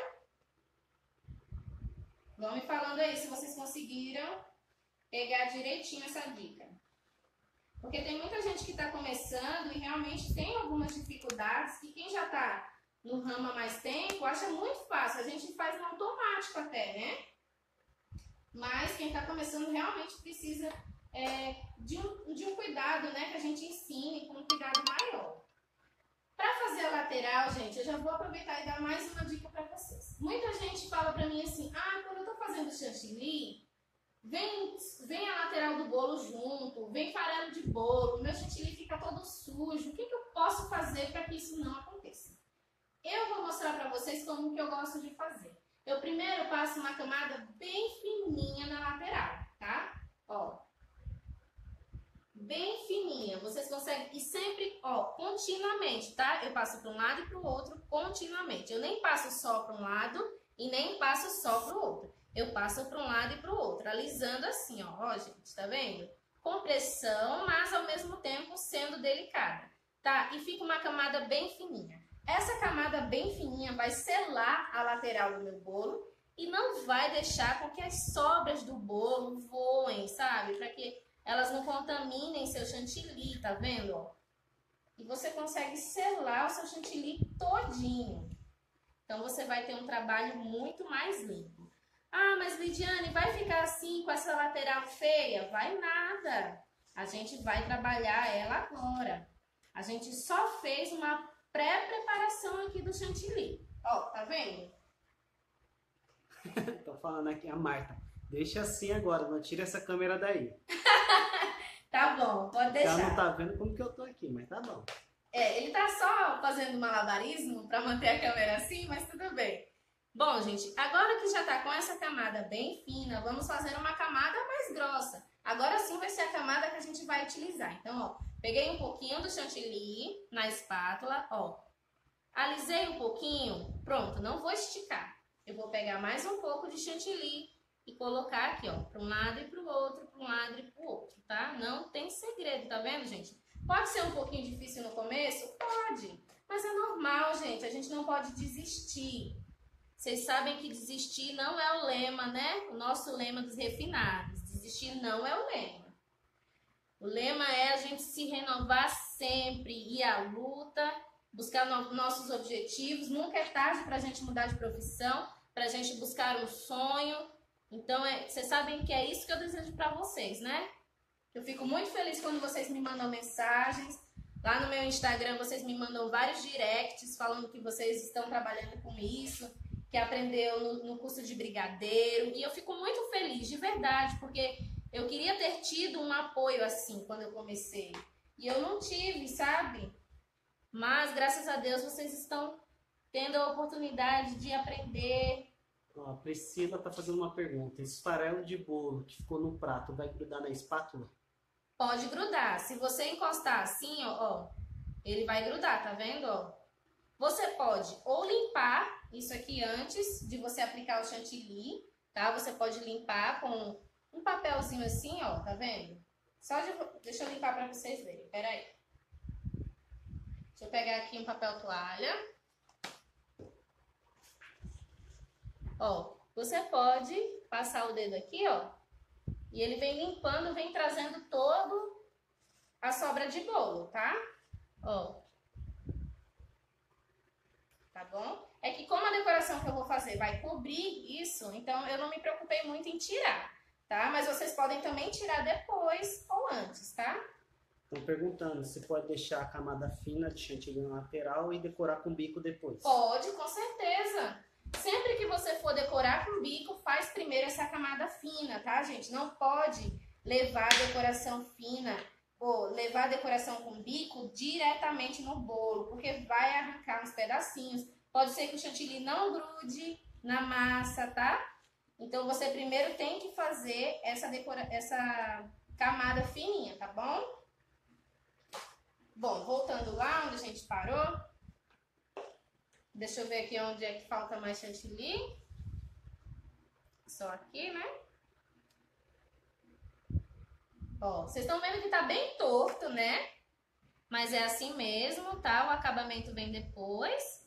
Vão me falando aí se vocês conseguiram pegar direitinho essa dica. Porque tem muita gente que está começando e realmente tem algumas dificuldades que quem já está no ramo há mais tempo acha muito fácil. A gente faz no automático até, né? Mas quem está começando realmente precisa é, de, um, de um cuidado, né? Que a gente ensine com um cuidado maior. Para fazer a lateral, gente, eu já vou aproveitar e dar mais uma dica para vocês. Muita gente fala para mim assim, ah, quando eu estou fazendo chantilly, Vem, vem a lateral do bolo junto, vem farelo de bolo, meu chantilly fica todo sujo. O que, que eu posso fazer para que isso não aconteça? Eu vou mostrar para vocês como que eu gosto de fazer. Eu primeiro passo uma camada bem fininha na lateral, tá? Ó, bem fininha. Vocês conseguem, e sempre, ó, continuamente, tá? Eu passo para um lado e para o outro continuamente. Eu nem passo só para um lado e nem passo só para o outro. Eu passo para um lado e para o outro, alisando assim, ó, ó, gente, tá vendo? Com pressão, mas ao mesmo tempo sendo delicada, tá? E fica uma camada bem fininha. Essa camada bem fininha vai selar a lateral do meu bolo e não vai deixar com que as sobras do bolo voem, sabe? Para que elas não contaminem seu chantilly, tá vendo? Ó? E você consegue selar o seu chantilly todinho. Então você vai ter um trabalho muito mais limpo. Ah, mas Lidiane, vai ficar assim com essa lateral feia? Vai nada. A gente vai trabalhar ela agora. A gente só fez uma pré-preparação aqui do chantilly. Ó, tá vendo? Tô falando aqui a Marta. Deixa assim agora, não tira essa câmera daí. Tá bom, pode deixar. Já não tá vendo como que eu tô aqui, mas tá bom. É, ele tá só fazendo malabarismo pra manter a câmera assim, mas tudo bem. Bom, gente, agora que já tá com essa camada bem fina, vamos fazer uma camada mais grossa. Agora sim vai ser a camada que a gente vai utilizar. Então, ó, peguei um pouquinho do chantilly na espátula, ó. Alisei um pouquinho, pronto, não vou esticar. Eu vou pegar mais um pouco de chantilly e colocar aqui, ó, para um lado e para o outro, para um lado e para o outro, tá? Não tem segredo, tá vendo, gente? Pode ser um pouquinho difícil no começo? Pode. Mas coisa normal, gente. A gente não pode desistir. Vocês sabem que desistir não é o lema, né? O nosso lema dos refinados. Desistir não é o lema. O lema é a gente se renovar sempre, ir à luta, buscar no nossos objetivos. Nunca é tarde para a gente mudar de profissão, para a gente buscar um sonho. Então, é, vocês sabem que é isso que eu desejo para vocês, né? Eu fico muito feliz quando vocês me mandam mensagens. Lá no meu Instagram, vocês me mandam vários directs falando que vocês estão trabalhando com isso, que aprendeu no, no curso de brigadeiro. E eu fico muito feliz, de verdade, porque eu queria ter tido um apoio assim quando eu comecei. E eu não tive, sabe? Mas, graças a Deus, vocês estão tendo a oportunidade de aprender. Ó, a Priscila tá fazendo uma pergunta. Esse farelo de bolo que ficou no prato vai grudar na espátula? Pode grudar. Se você encostar assim, ó, ó, ele vai grudar, tá vendo? Ó? Você pode ou limpar isso aqui antes de você aplicar o chantilly, tá? Você pode limpar com um papelzinho assim, ó, tá vendo? Só de... Deixa eu limpar pra vocês verem, peraí. Deixa eu pegar aqui um papel toalha. Ó, você pode passar o dedo aqui, ó, e ele vem limpando, vem trazendo todo a sobra de bolo, tá? Ó. Tá bom? É que como a decoração que eu vou fazer vai cobrir isso, então eu não me preocupei muito em tirar, tá? Mas vocês podem também tirar depois ou antes, tá? Estão perguntando se pode deixar a camada fina de chantilly na lateral e decorar com bico depois. Pode, com certeza. Sempre que você for decorar com bico, faz primeiro essa camada fina, tá, gente? Não pode levar a decoração fina ou levar a decoração com bico diretamente no bolo, porque vai arrancar uns pedacinhos. Pode ser que o chantilly não grude na massa, tá? Então, você primeiro tem que fazer essa, decora... essa camada fininha, tá bom? Bom, voltando lá onde a gente parou. Deixa eu ver aqui onde é que falta mais chantilly. Só aqui, né? Ó, vocês estão vendo que tá bem torto, né? Mas é assim mesmo, tá? O acabamento vem depois.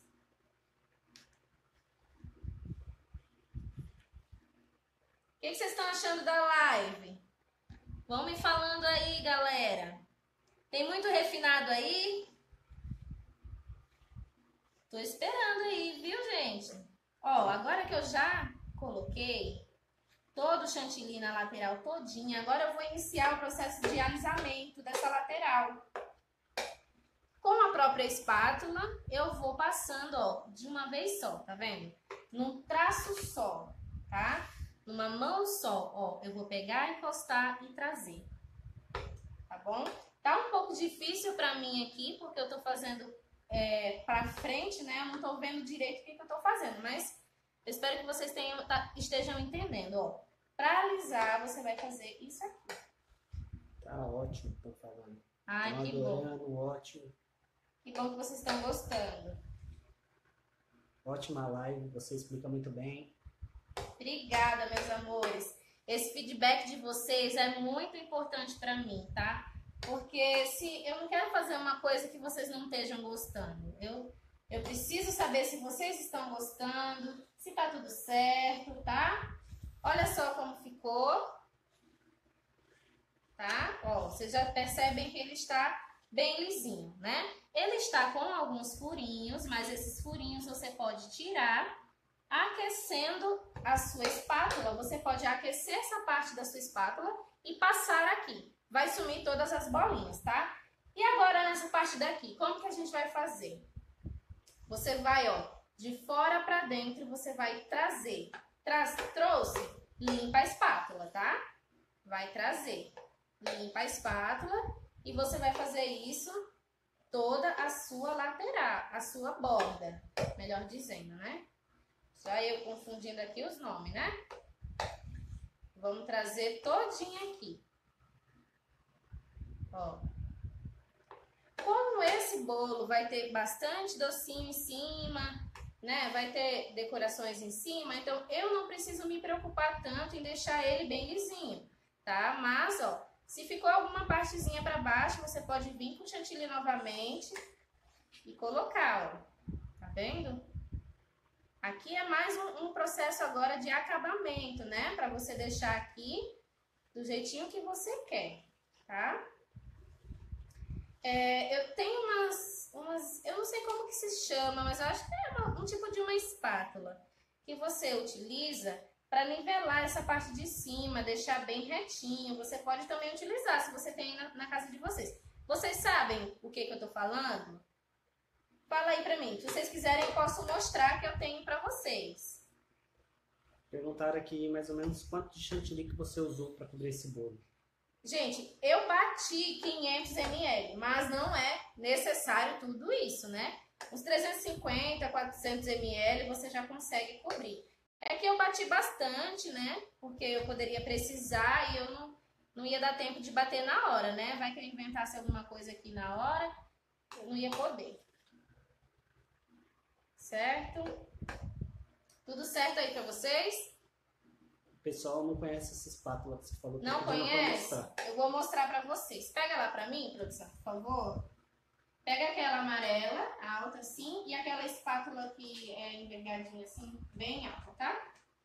O que, que vocês estão achando da live? Vão me falando aí, galera. Tem muito refinado aí? Tô esperando aí, viu, gente? Ó, agora que eu já coloquei todo o chantilly na lateral todinha, agora eu vou iniciar o processo de alisamento dessa lateral. Com a própria espátula, eu vou passando, ó, de uma vez só, tá vendo? Num traço só, tá? Numa mão só, ó, eu vou pegar, encostar e trazer. Tá bom? Tá um pouco difícil pra mim aqui, porque eu tô fazendo é, pra frente, né? Eu não tô vendo direito o que, que eu tô fazendo, mas eu espero que vocês tenham, tá, estejam entendendo, ó. Pra alisar, você vai fazer isso aqui. Tá ótimo, tô falando. Ai, tô que adorando, bom. ótimo. Que bom que vocês estão gostando. Ótima live, você explica muito bem. Obrigada, meus amores. Esse feedback de vocês é muito importante pra mim, tá? Porque se eu não quero fazer uma coisa que vocês não estejam gostando. Eu, eu preciso saber se vocês estão gostando, se tá tudo certo, tá? Olha só como ficou. Tá? Ó, vocês já percebem que ele está bem lisinho, né? Ele está com alguns furinhos, mas esses furinhos você pode tirar aquecendo a sua espátula. Você pode aquecer essa parte da sua espátula e passar aqui. Vai sumir todas as bolinhas, tá? E agora nessa parte daqui, como que a gente vai fazer? Você vai, ó, de fora pra dentro, você vai trazer. Traz, trouxe, limpa a espátula, tá? Vai trazer, limpa a espátula e você vai fazer isso toda a sua lateral, a sua borda, melhor dizendo, né? Só eu confundindo aqui os nomes, né? Vamos trazer todinho aqui. Ó. Como esse bolo vai ter bastante docinho em cima, né? Vai ter decorações em cima, então eu não preciso me preocupar tanto em deixar ele bem lisinho, tá? Mas, ó, se ficou alguma partezinha para baixo, você pode vir com o chantilly novamente e colocar, ó. Tá vendo? Aqui é mais um, um processo agora de acabamento, né? Pra você deixar aqui do jeitinho que você quer, tá? É, eu tenho umas, umas, eu não sei como que se chama, mas eu acho que é uma, um tipo de uma espátula que você utiliza para nivelar essa parte de cima, deixar bem retinho. Você pode também utilizar, se você tem na, na casa de vocês. Vocês sabem o que que eu tô falando? Fala aí pra mim. Se vocês quiserem, eu posso mostrar que eu tenho pra vocês. Perguntaram aqui mais ou menos quanto de chantilly que você usou para cobrir esse bolo. Gente, eu bati quinhentos mililitros, mas não é necessário tudo isso, né? Uns trezentos e cinquenta, quatrocentos mililitros você já consegue cobrir. É que eu bati bastante, né? Porque eu poderia precisar e eu não, não ia dar tempo de bater na hora, né? Vai que eu inventasse alguma coisa aqui na hora, eu não ia poder. Certo? Tudo certo aí pra vocês? O pessoal não conhece essa espátula que você falou. Que Não tá pedindo pra conhece? mostrar. Eu vou mostrar pra vocês. Pega lá pra mim, produção, por favor. Pega aquela amarela, alta assim, e aquela espátula que é envergadinha assim, bem alta, tá?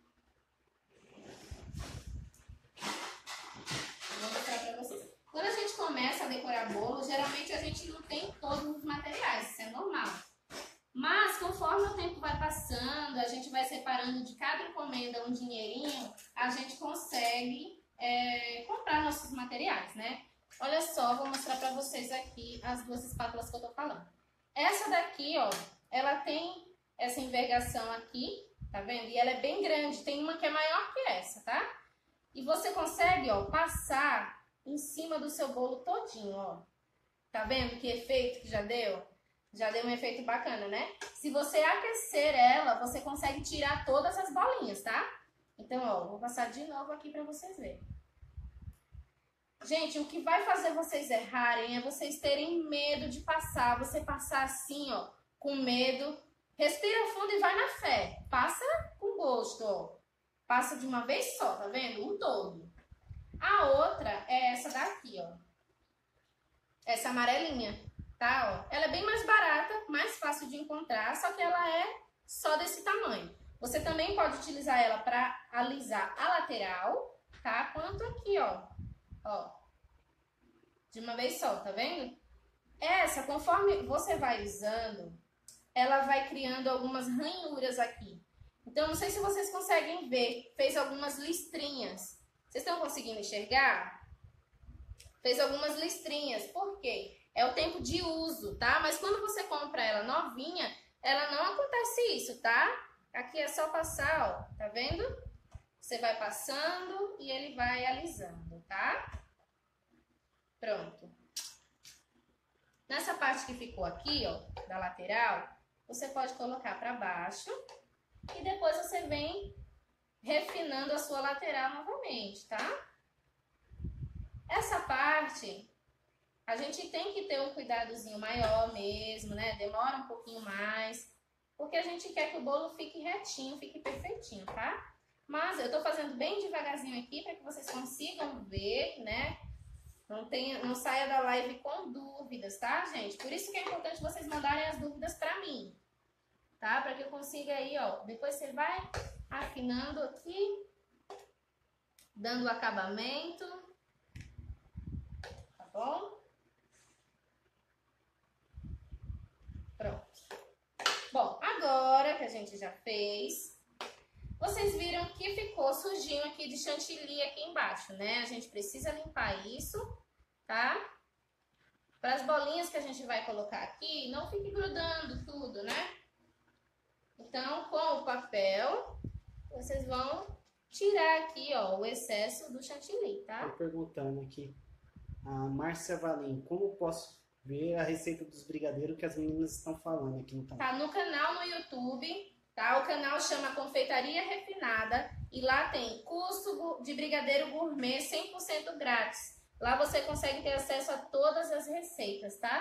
Eu vou mostrar pra vocês. Quando a gente começa a decorar bolo, geralmente a gente não tem todos os materiais, isso é normal. Mas conforme o tempo vai passando, a gente vai separando de cada encomenda um dinheirinho, a gente consegue é, comprar nossos materiais, né? Olha só, vou mostrar pra vocês aqui as duas espátulas que eu tô falando. Essa daqui, ó, ela tem essa envergação aqui, tá vendo? E ela é bem grande, tem uma que é maior que essa, tá? E você consegue, ó, passar em cima do seu bolo todinho, ó. Tá vendo que efeito que já deu? Já deu um efeito bacana, né? Se você aquecer ela, você consegue tirar todas as bolinhas, tá? Então, ó, vou passar de novo aqui pra vocês verem. Gente, o que vai fazer vocês errarem é vocês terem medo de passar. Você passar assim, ó, com medo. Respira fundo e vai na fé. Passa com gosto, ó. Passa de uma vez só, tá vendo? Um todo. A outra é essa daqui, ó. Essa amarelinha, tá? Ó. Ela é bem mais barata, mais fácil de encontrar, só que ela é só desse tamanho. Você também pode utilizar ela para alisar a lateral, tá? Quanto aqui, ó. Ó. De uma vez só, tá vendo? Essa, conforme você vai usando, ela vai criando algumas ranhuras aqui. Então, não sei se vocês conseguem ver. Fez algumas listrinhas. Vocês estão conseguindo enxergar? Fez algumas listrinhas. Por quê? É o tempo de uso, tá? Mas quando você compra ela novinha, ela não acontece isso, tá? Aqui é só passar, ó. Tá vendo? Você vai passando e ele vai alisando, tá? Pronto. Nessa parte que ficou aqui, ó, da lateral, você pode colocar pra baixo. E depois você vem refinando a sua lateral novamente, tá? Essa parte, a gente tem que ter um cuidadozinho maior mesmo, né? Demora um pouquinho mais, porque a gente quer que o bolo fique retinho, fique perfeitinho, tá? Mas eu tô fazendo bem devagarzinho aqui para que vocês consigam ver, né? Não, tenha, não saia da live com dúvidas, tá, gente? Por isso que é importante vocês mandarem as dúvidas pra mim. Tá? Para que eu consiga aí, ó. Depois você vai afinando aqui, dando o acabamento. Tá bom? Pronto. Bom, agora que a gente já fez, vocês viram que ficou sujinho aqui de chantilly aqui embaixo, né? A gente precisa limpar isso, tá? Para as bolinhas que a gente vai colocar aqui, não fique grudando tudo, né? Então, com o papel, vocês vão tirar aqui, ó, o excesso do chantilly, tá? Tô perguntando aqui, a Márcia Valim, como posso ver a receita dos brigadeiros que as meninas estão falando aqui no canal? Tá no canal no YouTube, tá? O canal chama Confeitaria Refinada e lá tem curso de brigadeiro gourmet cem por cento grátis. Lá você consegue ter acesso a todas as receitas, tá?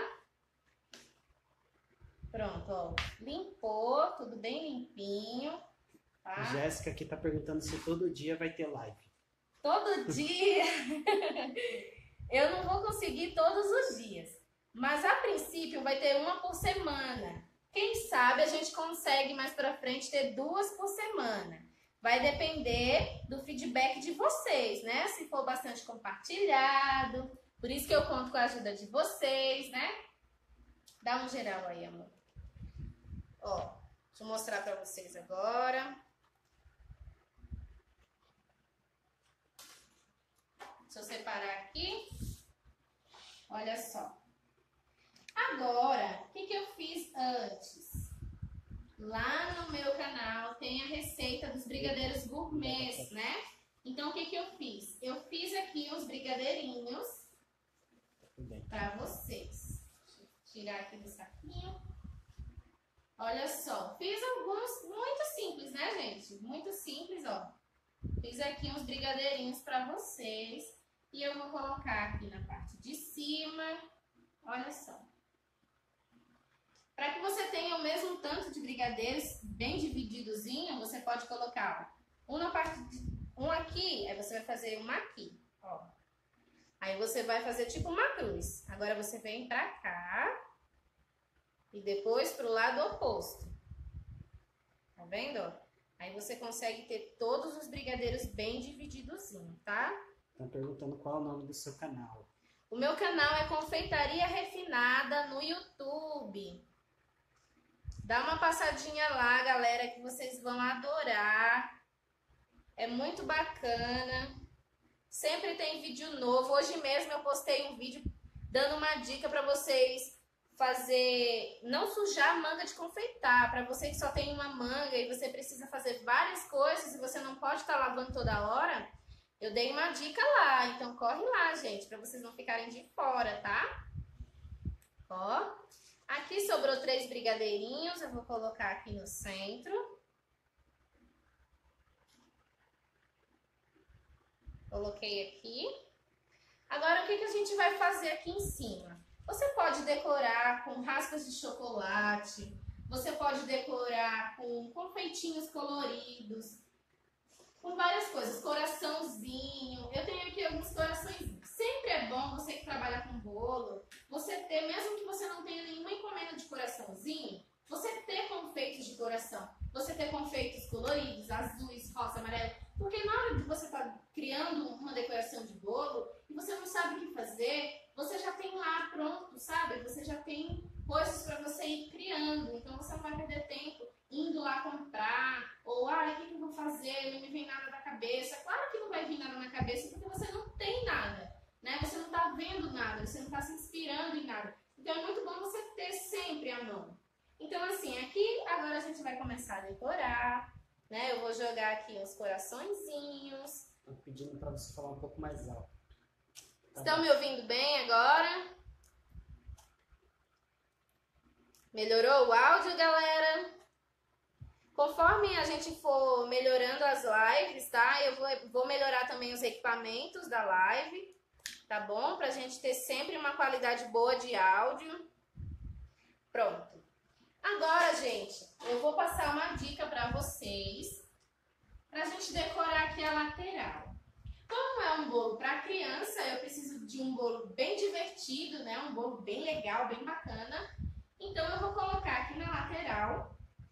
Pronto, ó. Limpou, tudo bem limpinho, tá? Jéssica aqui tá perguntando se todo dia vai ter live. Todo dia? Eu não vou conseguir todos os dias. Mas a princípio vai ter uma por semana. Quem sabe a gente consegue mais pra frente ter duas por semana. Vai depender do feedback de vocês, né? Se for bastante compartilhado. Por isso que eu conto com a ajuda de vocês, né? Dá um geral aí, amor. Ó, deixa eu mostrar pra vocês agora. Deixa eu separar aqui. Olha só. Agora, o que, que eu fiz antes? Lá no meu canal tem a receita dos brigadeiros gourmets, né? Então, o que, que eu fiz? Eu fiz aqui os brigadeirinhos para vocês. Deixa eu tirar aqui do saquinho. Olha só, fiz alguns muito simples, né, gente? Muito simples, ó. Fiz aqui uns brigadeirinhos para vocês. E eu vou colocar aqui na parte de cima. Olha só. Para que você tenha o mesmo tanto de brigadeiros bem divididozinho, você pode colocar ó, um na parte de, um aqui, aí você vai fazer uma aqui, ó. Aí você vai fazer tipo uma cruz. Agora você vem pra cá e depois pro lado oposto. Tá vendo? Aí você consegue ter todos os brigadeiros bem divididozinho, tá? Estão perguntando qual é o nome do seu canal. O meu canal é Confeitaria Refinada no YouTube. Dá uma passadinha lá, galera, que vocês vão adorar. É muito bacana. Sempre tem vídeo novo. Hoje mesmo eu postei um vídeo dando uma dica para vocês fazer, não sujar a manga de confeitar. Para você que só tem uma manga e você precisa fazer várias coisas e você não pode estar lavando toda hora, eu dei uma dica lá. Então corre lá, gente, para vocês não ficarem de fora, tá? Ó. Aqui sobrou três brigadeirinhos, eu vou colocar aqui no centro. Coloquei aqui. Agora, o que, que a gente vai fazer aqui em cima? Você pode decorar com raspas de chocolate, você pode decorar com confeitinhos coloridos, com várias coisas, coraçãozinho. Eu tenho aqui alguns corações. Sempre é bom você que trabalha com bolo, você ter, mesmo que você não tenha nenhuma encomenda de coraçãozinho, você ter confeitos de coração. Você ter confeitos coloridos, azuis, rosa, amarelo. Porque na hora que você está criando uma decoração de bolo e você não sabe o que fazer, você já tem lá pronto, sabe? Você já tem coisas para você ir criando. Então você não vai perder tempo indo lá comprar, ou ah, o que, que eu vou fazer? Não me vem nada na cabeça. Claro que não vai vir nada na cabeça porque você não tem nada, né? Você não está vendo nada, você não está se inspirando em nada. Então é muito bom você ter sempre à mão. Então assim, aqui agora a gente vai começar a decorar, né? Eu vou jogar aqui uns coraçõezinhos. Estou pedindo para você falar um pouco mais alto. Tá Estão bom. me ouvindo bem agora? Melhorou o áudio, galera? Conforme a gente for melhorando as lives, tá? Eu vou, vou melhorar também os equipamentos da live, tá bom? Pra gente ter sempre uma qualidade boa de áudio. Pronto. Agora, gente, eu vou passar uma dica pra vocês, pra gente decorar aqui a lateral. Como é um bolo pra criança, eu preciso de um bolo bem divertido, né? Um bolo bem legal, bem bacana. Então, eu vou colocar aqui na lateral.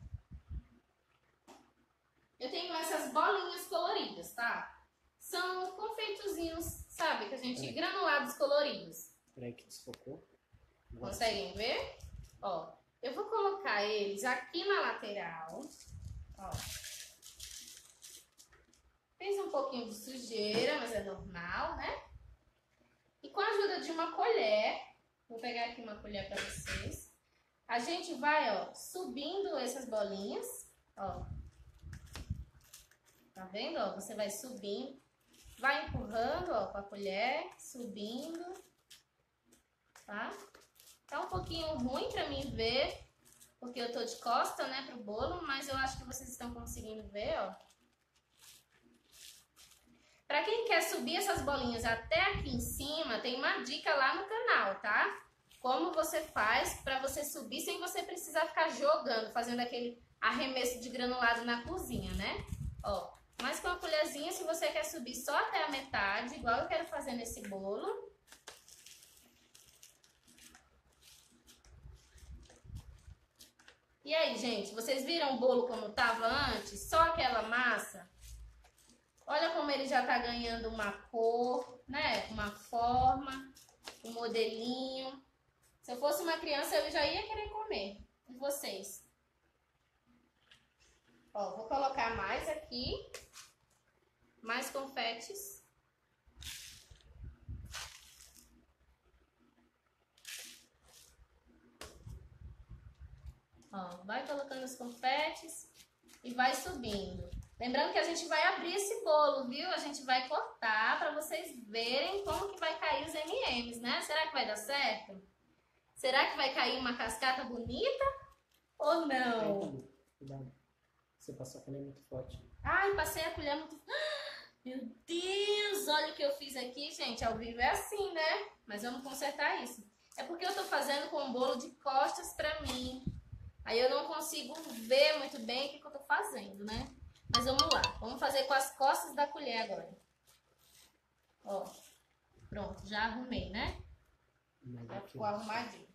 Eu tenho essas bolinhas coloridas, tá? São confeitozinhos, sabe? Que a gente... Granulados coloridos. Peraí que desfocou. Conseguem ver? Ó, eu vou colocar eles aqui na lateral. Ó. Fez um pouquinho de sujeira, mas é normal, né? E com a ajuda de uma colher, vou pegar aqui uma colher pra vocês. A gente vai, ó, subindo essas bolinhas, ó. Tá vendo, ó? Você vai subindo, vai empurrando, ó, com a colher, subindo, tá? Tá um pouquinho ruim pra mim ver, porque eu tô de costa, né, pro bolo, mas eu acho que vocês estão conseguindo ver, ó. Pra quem quer subir essas bolinhas até aqui em cima, tem uma dica lá no canal, tá? Como você faz pra você subir sem você precisar ficar jogando, fazendo aquele arremesso de granulado na cozinha, né? Ó. Mas com a colherzinha, se você quer subir só até a metade, igual eu quero fazer nesse bolo. E aí, gente, vocês viram o bolo como estava antes? Só aquela massa? Olha como ele já tá ganhando uma cor, né? Uma forma, um modelinho. Se eu fosse uma criança, eu já ia querer comer. E vocês? Ó, vou colocar mais aqui. Mais confetes. Ó, vai colocando os confetes e vai subindo. Lembrando que a gente vai abrir esse bolo, viu? A gente vai cortar para vocês verem como que vai cair os eme e emes, né? Será que vai dar certo? Será que vai cair uma cascata bonita ou não? Cuidado. Você passou a colher muito forte. Ai, passei a colher muito... Meu Deus, olha o que eu fiz aqui, gente. Ao vivo é assim, né? Mas vamos consertar isso. É porque eu tô fazendo com um bolo de costas pra mim. Aí eu não consigo ver muito bem o que, que eu tô fazendo, né? Mas vamos lá. Vamos fazer com as costas da colher agora. Ó. Pronto, já arrumei, né? Já ficou arrumadinho.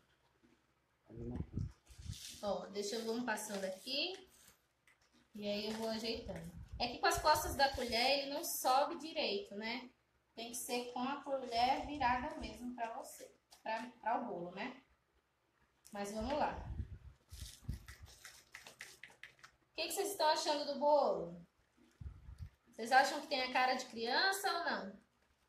Ó, deixa eu vamos passando aqui. E aí eu vou ajeitando. É que com as costas da colher ele não sobe direito, né? Tem que ser com a colher virada mesmo pra você. Pra, pra o bolo, né? Mas vamos lá. O que, que vocês estão achando do bolo? Vocês acham que tem a cara de criança ou não?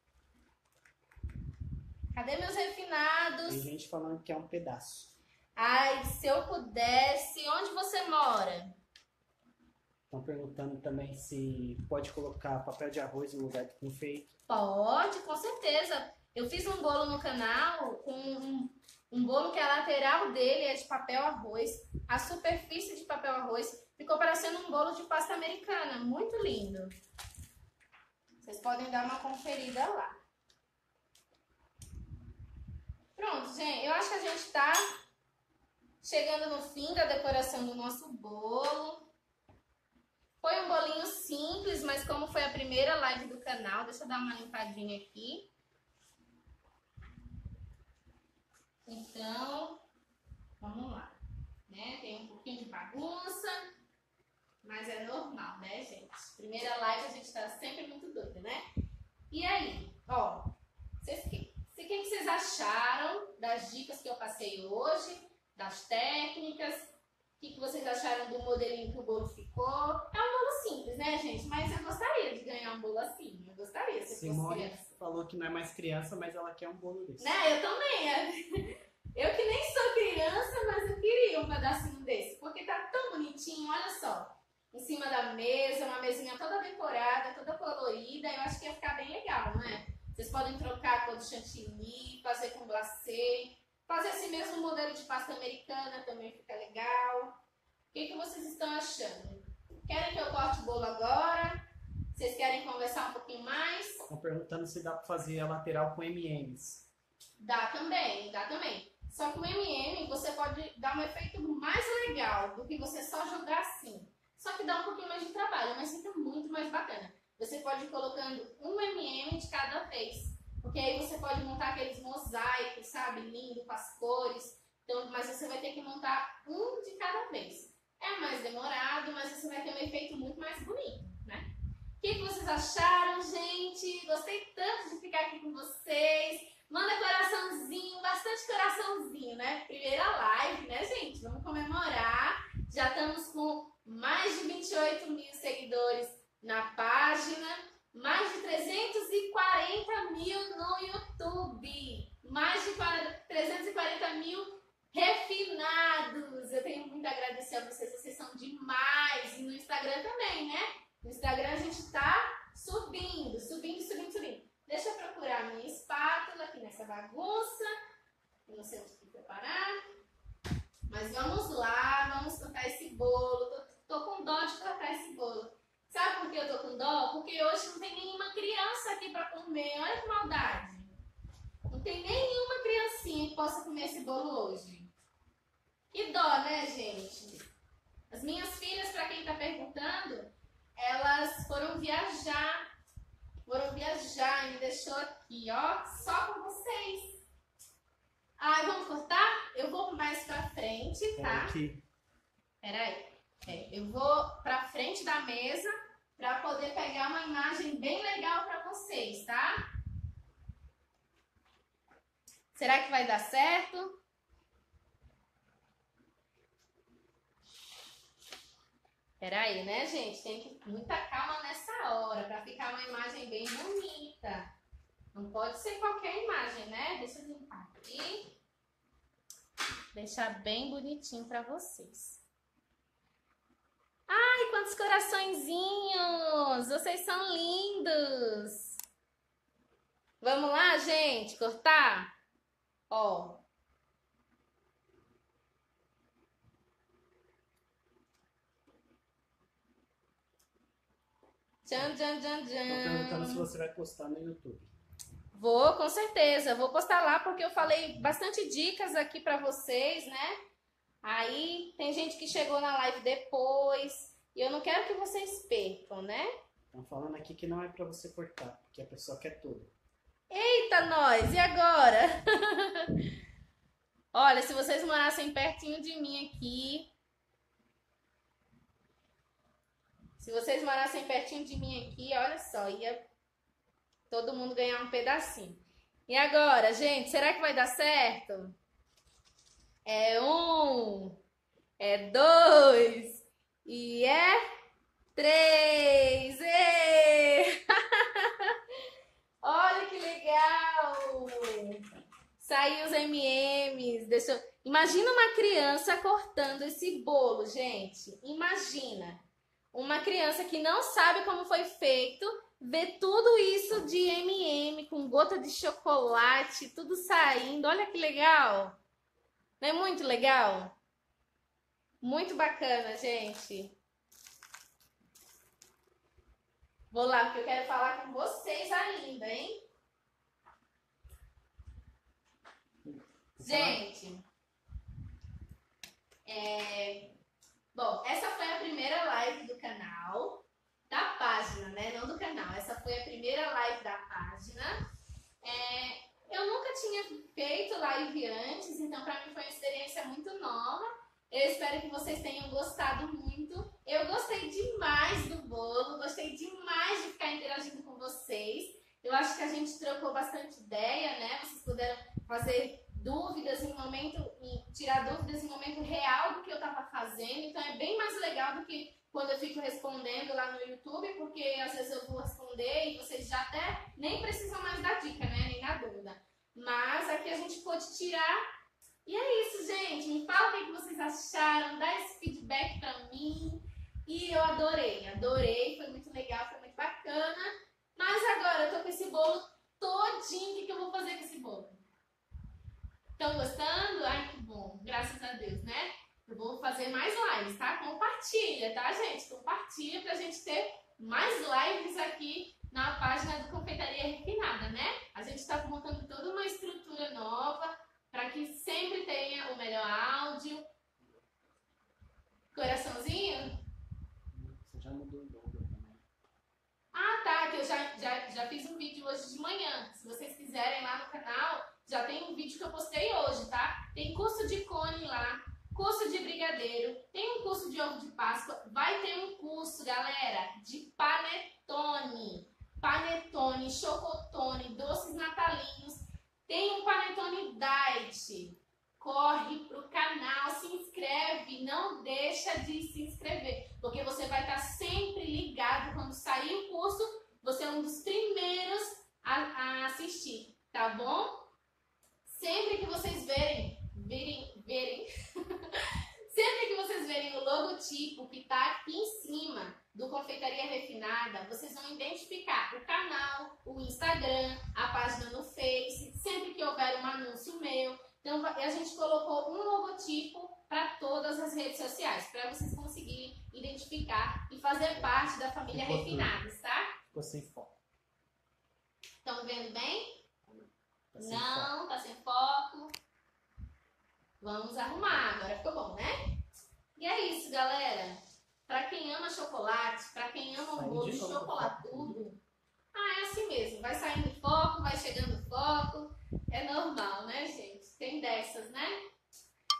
Cadê meus refinados? Tem gente falando que é um pedaço. Ai, se eu pudesse... Onde você mora? Estão perguntando também se pode colocar papel de arroz no lugar de confeito. Pode, com certeza. Eu fiz um bolo no canal com um, um bolo que a lateral dele é de papel arroz. A superfície de papel arroz ficou parecendo um bolo de pasta americana. Muito lindo. Vocês podem dar uma conferida lá. Pronto, gente. Eu acho que a gente tá chegando no fim da decoração do nosso bolo. Foi um bolinho simples, mas como foi a primeira live do canal, deixa eu dar uma limpadinha aqui. Então, vamos lá. Né? Tem um pouquinho de bagunça, mas é normal, né, gente? Primeira live a gente tá sempre muito doida, né? E aí, ó, vocês, o que, que vocês acharam das dicas que eu passei hoje, das técnicas? O que, que vocês acharam do modelinho que o bolo ficou? É um bolo simples, né, gente? Mas eu gostaria de ganhar um bolo assim. Eu gostaria, se fosse criança. Falou que não é mais criança, mas ela quer um bolo desse. Né? Eu também. Eu que nem sou criança, mas eu queria um pedacinho desse. Porque tá tão bonitinho, olha só. Em cima da mesa, uma mesinha toda decorada, toda colorida. Eu acho que ia ficar bem legal, não é? Vocês podem trocar a cor do chantilly, fazer com glacê. Fazer esse mesmo modelo de pasta americana também fica legal. O que, que vocês estão achando? Querem que eu corte o bolo agora? Vocês querem conversar um pouquinho mais? Estão perguntando se dá para fazer a lateral com eme e emes. Dá também, dá também. Só que o eme e eme você pode dar um efeito mais legal do que você só jogar assim. Só que dá um pouquinho mais de trabalho, mas fica muito mais bacana. Você pode ir colocando um eme e eme de cada vez. Porque aí você pode montar aqueles mosaicos, sabe? Lindo, com as cores. Então, mas você vai ter que montar um de cada vez. É mais demorado, mas você vai ter um efeito muito mais bonito, né? O que, que vocês acharam, gente? Gostei tanto de ficar aqui com vocês. Manda coraçãozinho, bastante coraçãozinho, né? Primeira live, né, gente? Vamos comemorar. Já estamos com mais de vinte e oito mil seguidores na página. Mais de trezentos e quarenta mil no YouTube. Mais de trezentos e quarenta mil refinados. Eu tenho muito a agradecer a vocês. Vocês são demais. E no Instagram também, né? No Instagram a gente tá subindo, subindo, subindo, subindo. Deixa eu procurar a minha espátula aqui nessa bagunça. Eu não sei onde que preparar. Mas vamos lá, vamos cortar esse bolo. Tô, tô com dó de cortar esse bolo. Sabe por que eu tô com dó? Porque hoje não tem nenhuma criança aqui pra comer. Olha que maldade. Não tem nenhuma criancinha que possa comer esse bolo hoje. Que dó, né, gente? As minhas filhas, pra quem tá perguntando, elas foram viajar. Foram viajar e me deixou aqui, ó, só com vocês. Ai, vamos cortar? Eu vou mais pra frente, tá? Aqui. Peraí. É, eu vou pra frente da mesa pra poder pegar uma imagem bem legal pra vocês, tá? Será que vai dar certo? Peraí, né, gente? Tem que ter muita calma nessa hora pra ficar uma imagem bem bonita. Não pode ser qualquer imagem, né? Deixa eu limpar aqui. Deixar bem bonitinho pra vocês. Ai, quantos coraçõezinhos! Vocês são lindos! Vamos lá, gente, cortar? Ó. Tchan, tchan, tchan, Tô perguntando se tchan. você vai postar no YouTube. Vou, com certeza. Vou postar lá porque eu falei bastante dicas aqui pra vocês, né? Aí tem gente que chegou na live depois e eu não quero que vocês percam, né? Estão falando aqui que não é pra você cortar, porque a pessoa quer tudo. Eita, nós! E agora? Olha, se vocês morassem pertinho de mim aqui... Se vocês morassem pertinho de mim aqui, olha só, ia todo mundo ganhar um pedacinho. E agora, gente, será que vai dar certo? É um, é dois e é três. Ê! Olha que legal! Saiu os M e M's. Deixa eu... Imagina uma criança cortando esse bolo, gente. Imagina. Uma criança que não sabe como foi feito, vê tudo isso de M e M com gota de chocolate, tudo saindo. Olha que legal. Não é muito legal? Muito bacana, gente. Vou lá, porque eu quero falar com vocês ainda, hein? Gente, é... bom, essa foi a primeira live do canal, da página, né? Não do canal. Essa foi a primeira live da página. É... Eu nunca tinha feito live antes, então pra mim foi uma experiência muito nova. Eu espero que vocês tenham gostado muito. Eu gostei demais do bolo, gostei demais de ficar interagindo com vocês. Eu acho que a gente trocou bastante ideia, né? Vocês puderam fazer dúvidas em momento, em, tirar dúvidas em momento real do que eu estava fazendo. Então é bem mais legal do que quando eu fico respondendo lá no YouTube, porque às vezes eu vou responder e vocês já até nem precisam mais dar dica, né? Nem dar dúvida. Mas aqui a gente pôde tirar. E é isso, gente. Me fala o que, que vocês acharam, dá esse feedback pra mim. E eu adorei, adorei, foi muito legal, foi muito bacana. Mas agora eu tô com esse bolo todinho, o que, que eu vou fazer com esse bolo? Estão gostando? Ai, que bom, graças a Deus, né? Eu vou fazer mais lives, tá? Compartilha, tá, gente? Compartilha pra gente ter mais lives aqui na página do Confeitaria Refinada, né? A gente tá montando toda uma estrutura nova para que sempre tenha o melhor áudio. Coraçãozinho? Você já mudou o logo também. Ah, tá, que eu já, já, já fiz um vídeo hoje de manhã. Se vocês quiserem lá no canal, já tem um vídeo que eu postei hoje, tá? Tem curso de cone lá, curso de brigadeiro, tem um curso de ovo de Páscoa, vai ter um curso, galera, de panetone. Panetone, chocotone, doces natalinos. Tem um panetone diet. Corre pro canal, se inscreve, não deixa de se inscrever, porque você vai estar sempre ligado quando sair o curso, você é um dos primeiros a, a assistir, tá bom? Sempre que vocês verem, verem, verem, sempre que vocês verem o logotipo que tá aqui em cima do Confeitaria Refinada, vocês vão identificar o canal, o Instagram, a página no Face, sempre que houver um anúncio meu. Então, a gente colocou um logotipo para todas as redes sociais, para vocês conseguirem identificar e fazer parte da família Ficou Refinadas, tá? Ficou sem foco. Estão vendo bem? Tá sem Não, foco. tá sem foco. Vamos arrumar, agora ficou bom, né? E é isso, galera. Para quem ama chocolate, para quem ama um Saindo bolo de novo do chocolatudo, ah, é assim mesmo. Vai saindo foco, vai chegando foco. É normal, né, gente? Tem dessas, né? E é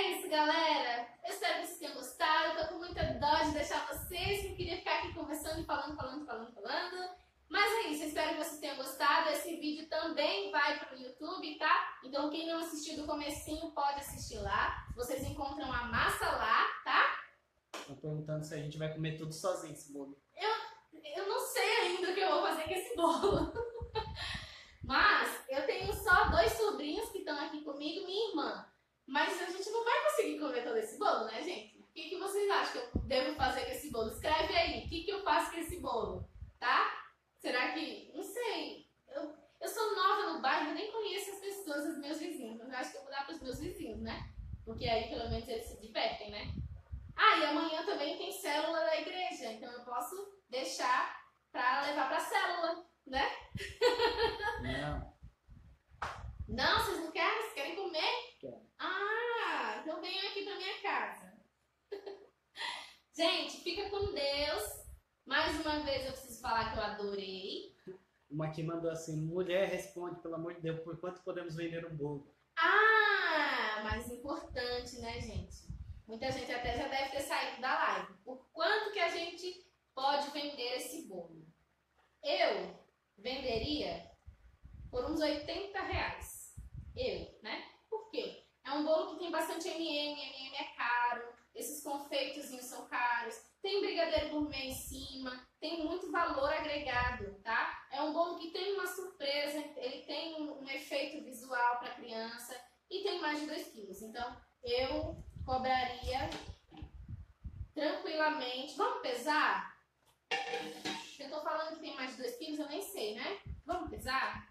é isso, galera. Eu espero que vocês tenham gostado. Eu tô com muita dó de deixar vocês, que eu queria ficar aqui conversando e falando, falando, falando, falando. Mas é isso, eu espero que vocês tenham gostado. Esse vídeo também vai pro YouTube, tá? Então quem não assistiu do comecinho pode assistir lá. Vocês encontram a massa lá, tá? Estão perguntando se a gente vai comer tudo sozinho esse bolo. Eu não sei ainda o que eu vou fazer com esse bolo. Mas eu tenho só dois sobrinhos que estão aqui comigo e minha irmã. Mas a gente não vai conseguir comer todo esse bolo, né, gente? O que, que vocês acham que eu devo fazer com esse bolo? Escreve aí, o que, que eu faço com esse bolo, tá? Será que... Não sei. Eu, eu sou nova no bairro, eu nem conheço as pessoas, os meus vizinhos. Mas eu acho que eu vou dar para os meus vizinhos, né? Porque aí pelo menos eles se divertem, né? Ah, e amanhã também tem célula da igreja. Então eu posso deixar para levar para a célula, né? Não. Não, vocês não querem? Vocês querem comer? Quero. Ah, então venham aqui pra minha casa. Gente, fica com Deus. Mais uma vez eu preciso falar que eu adorei. Uma aqui mandou assim, mulher responde, pelo amor de Deus, por quanto podemos vender um bolo? Ah, mais importante, né, gente? Muita gente até já deve ter saído da live. Por quanto que a gente pode vender esse bolo? Eu venderia por uns oitenta reais. Eu, né? Por quê? É um bolo que tem bastante M M, M M é caro, esses confeitozinhos são caros, tem brigadeiro gourmet em cima, tem muito valor agregado, tá? É um bolo que tem uma surpresa, ele tem um, um efeito visual para a criança e tem mais de dois quilos. Então, eu cobraria tranquilamente. Vamos pesar? Eu tô falando que tem mais de dois quilos, eu nem sei, né? Vamos pesar?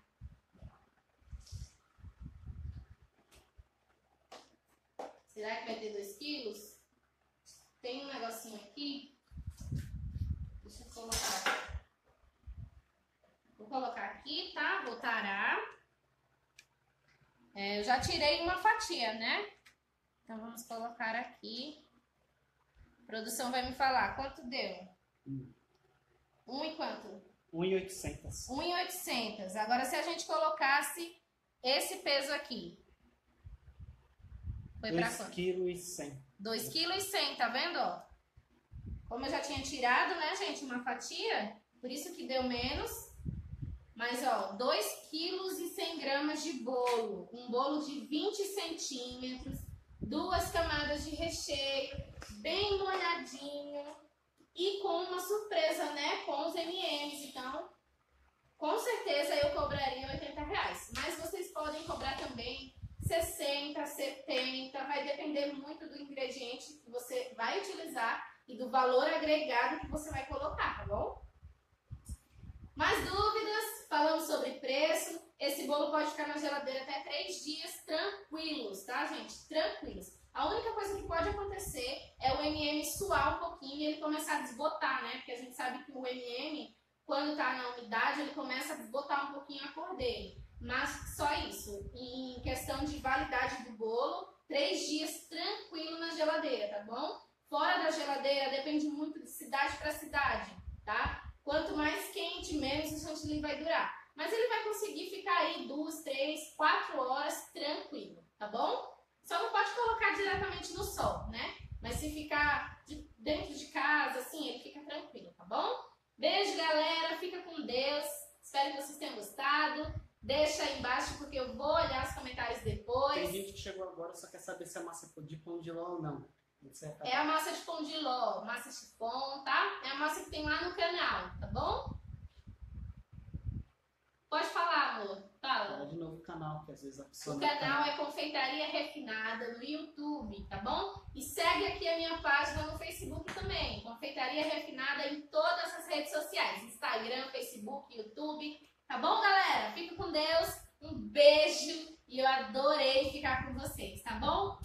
Será que vai ter dois quilos? Tem um negocinho aqui. Deixa eu colocar. Vou colocar aqui, tá? Vou tarar. É, eu já tirei uma fatia, né? Então vamos colocar aqui. A produção vai me falar. Quanto deu? Hum. Um e quanto? um e oitocentos. um e oitocentos. Agora se a gente colocasse esse peso aqui. Foi pra dois quanto? quilos e cem. dois quilos e cem, tá vendo, ó? Como eu já tinha tirado, né, gente, uma fatia, por isso que deu menos. Mas, ó, dois quilos e cem gramas de bolo. Um bolo de vinte centímetros, duas camadas de recheio, bem molhadinho e com uma surpresa, né, com os M Ms. Então, com certeza eu cobraria oitenta reais. Mas vocês podem cobrar também sessenta, setenta, vai depender muito do ingrediente que você vai utilizar e do valor agregado que você vai colocar, tá bom? Mais dúvidas? Falamos sobre preço. Esse bolo pode ficar na geladeira até três dias tranquilos, tá, gente? Tranquilos. A única coisa que pode acontecer é o M M suar um pouquinho e ele começar a desbotar, né? Porque a gente sabe que o M M, quando tá na umidade, ele começa a desbotar um pouquinho a cor dele. Mas só isso. Em questão de validade do bolo, três dias tranquilo na geladeira, tá bom? Fora da geladeira depende muito de cidade para cidade, tá? Quanto mais quente, menos o chantilly vai durar. Mas ele vai conseguir ficar aí duas, três, quatro horas tranquilo, tá bom? Só não pode colocar diretamente no sol, né? Mas se ficar de, dentro de casa, assim, ele fica tranquilo, tá bom? Beijo, galera. Fica com Deus. Espero que vocês tenham gostado. Deixa aí embaixo porque eu vou olhar os comentários depois. Tem gente que chegou agora só quer saber se a massa é de pão de ló ou não. É a massa de pão de ló, massa chiffon, tá? É a massa que tem lá no canal, tá bom? Pode falar, amor. Fala. Fala de novo o canal, que às vezes a pessoa O não canal tá... é Confeitaria Refinada no YouTube, tá bom? E segue aqui a minha página no Facebook também. Confeitaria Refinada em todas as redes sociais. Instagram, Facebook, YouTube. Tá bom, galera? Fica com Deus. Um beijo. E eu adorei ficar com vocês, tá bom?